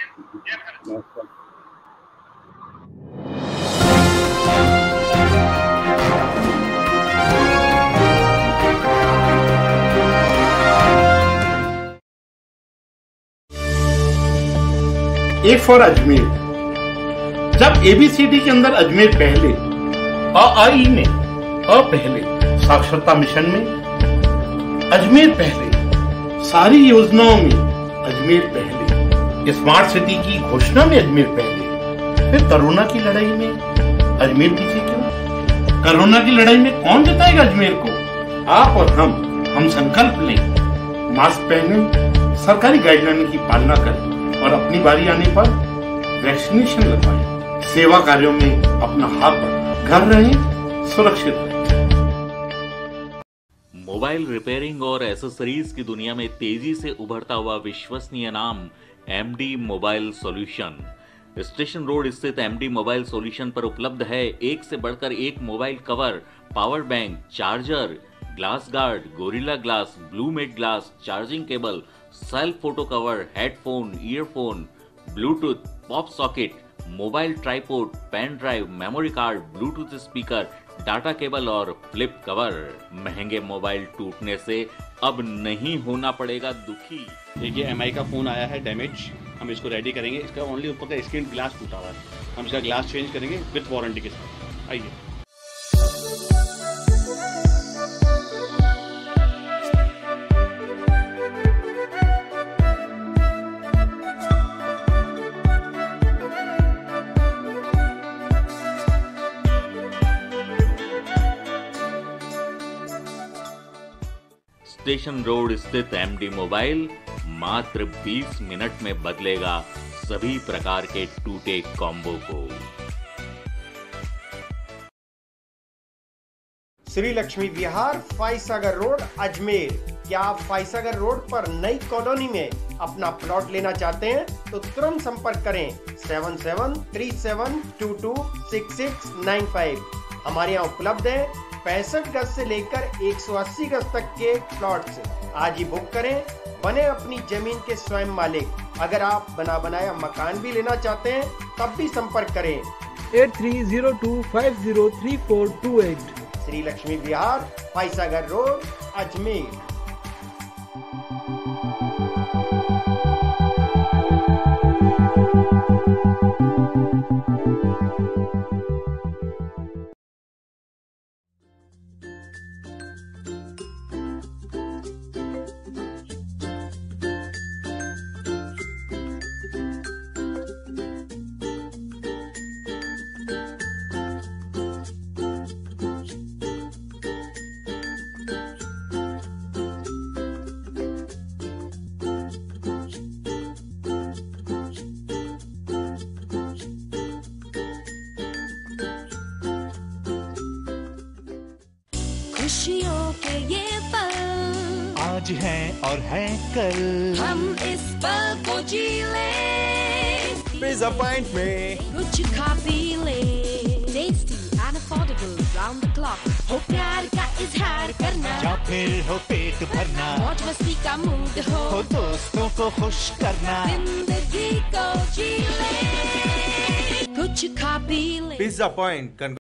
Speaker 4: A for Ajmer. जब एबीसीडी के अंदर अजमेर पहले, अ आई में अ पहले, साक्षरता मिशन में अजमेर पहले, सारी योजनाओं में अजमेर पहले, स्मार्ट सिटी की घोषणा में अजमेर पहले, फिर कोरोना की लड़ाई में अजमेर पीछे क्यों? कोरोना की लड़ाई में कौन जिताएगा अजमेर को? आप और हम हम संकल्प लें, मास्क पहने, सरकारी गाइडलाइन की पालना करें और अपनी बारी आने पर वैक्सीनेशन लगवाएं। सेवा कार्यों में अपना हाथ बढ़ाएं, घर रहें, सुरक्षित रहें।
Speaker 5: मोबाइल रिपेयरिंग और एसेसरीज की दुनिया में तेजी से उभरता हुआ विश्वसनीय नाम MD mobile solution. Station road स्थित एमडी मोबाइल सॉल्यूशन पर उपलब्ध है एक से बढ़कर एक mobile cover, power bank, charger, glass guard, gorilla glass, blue matte glass, charging cable, self photo cover, headphone, earphone, Bluetooth, pop socket, mobile tripod, pen drive, memory card, Bluetooth speaker, data cable और flip cover. महंगे mobile टूटने से अब नहीं होना पड़ेगा दुखी।
Speaker 6: देखिए एमआई का फोन आया है डैमेज, हम इसको रेडी करेंगे। इसका ओनली ऊपर का स्क्रीन ग्लास टूटा हुआ है, हम इसका ग्लास चेंज करेंगे विद वारंटी के साथ। आइए।
Speaker 5: स्टेशन रोड स्थित एमडी मोबाइल मात्र बीस मिनट में बदलेगा सभी प्रकार के टूटे कॉम्बो को।
Speaker 7: श्री लक्ष्मी विहार, फाइसागर रोड, अजमेर। क्या आप फाइसागर रोड पर नई कॉलोनी में अपना प्लॉट लेना चाहते हैं तो तुरंत संपर्क करें seven seven three seven two two six six nine five. हमारे यहाँ उपलब्ध है पैंसठ गज से लेकर एक सौ अस्सी गज तक के प्लॉट्स। आज ही बुक करें, बने अपनी जमीन के स्वयं मालिक। अगर आप बना बनाया मकान भी लेना चाहते हैं तब भी संपर्क करें
Speaker 8: eight three zero two five zero three four two eight.
Speaker 7: Shri Lakshmi Vihar, Foysagar road, Ajmer.
Speaker 9: खुशियों के ये पल
Speaker 10: आज हैं और हैं कल,
Speaker 9: हम इस पल को जी ले।
Speaker 10: पिज़्ज़ा पॉइंट में
Speaker 9: कुछ खा पी ले, tasty and affordable round the clock हो प्यार का इजहार करना
Speaker 10: या फिर हो पेट भरना
Speaker 9: मौज मस्ती का मूड हो
Speaker 10: हो दोस्तों को खुश करना
Speaker 9: जिंदगी को जी ले कुछ खा पी ले
Speaker 11: पिज्जा पॉइंट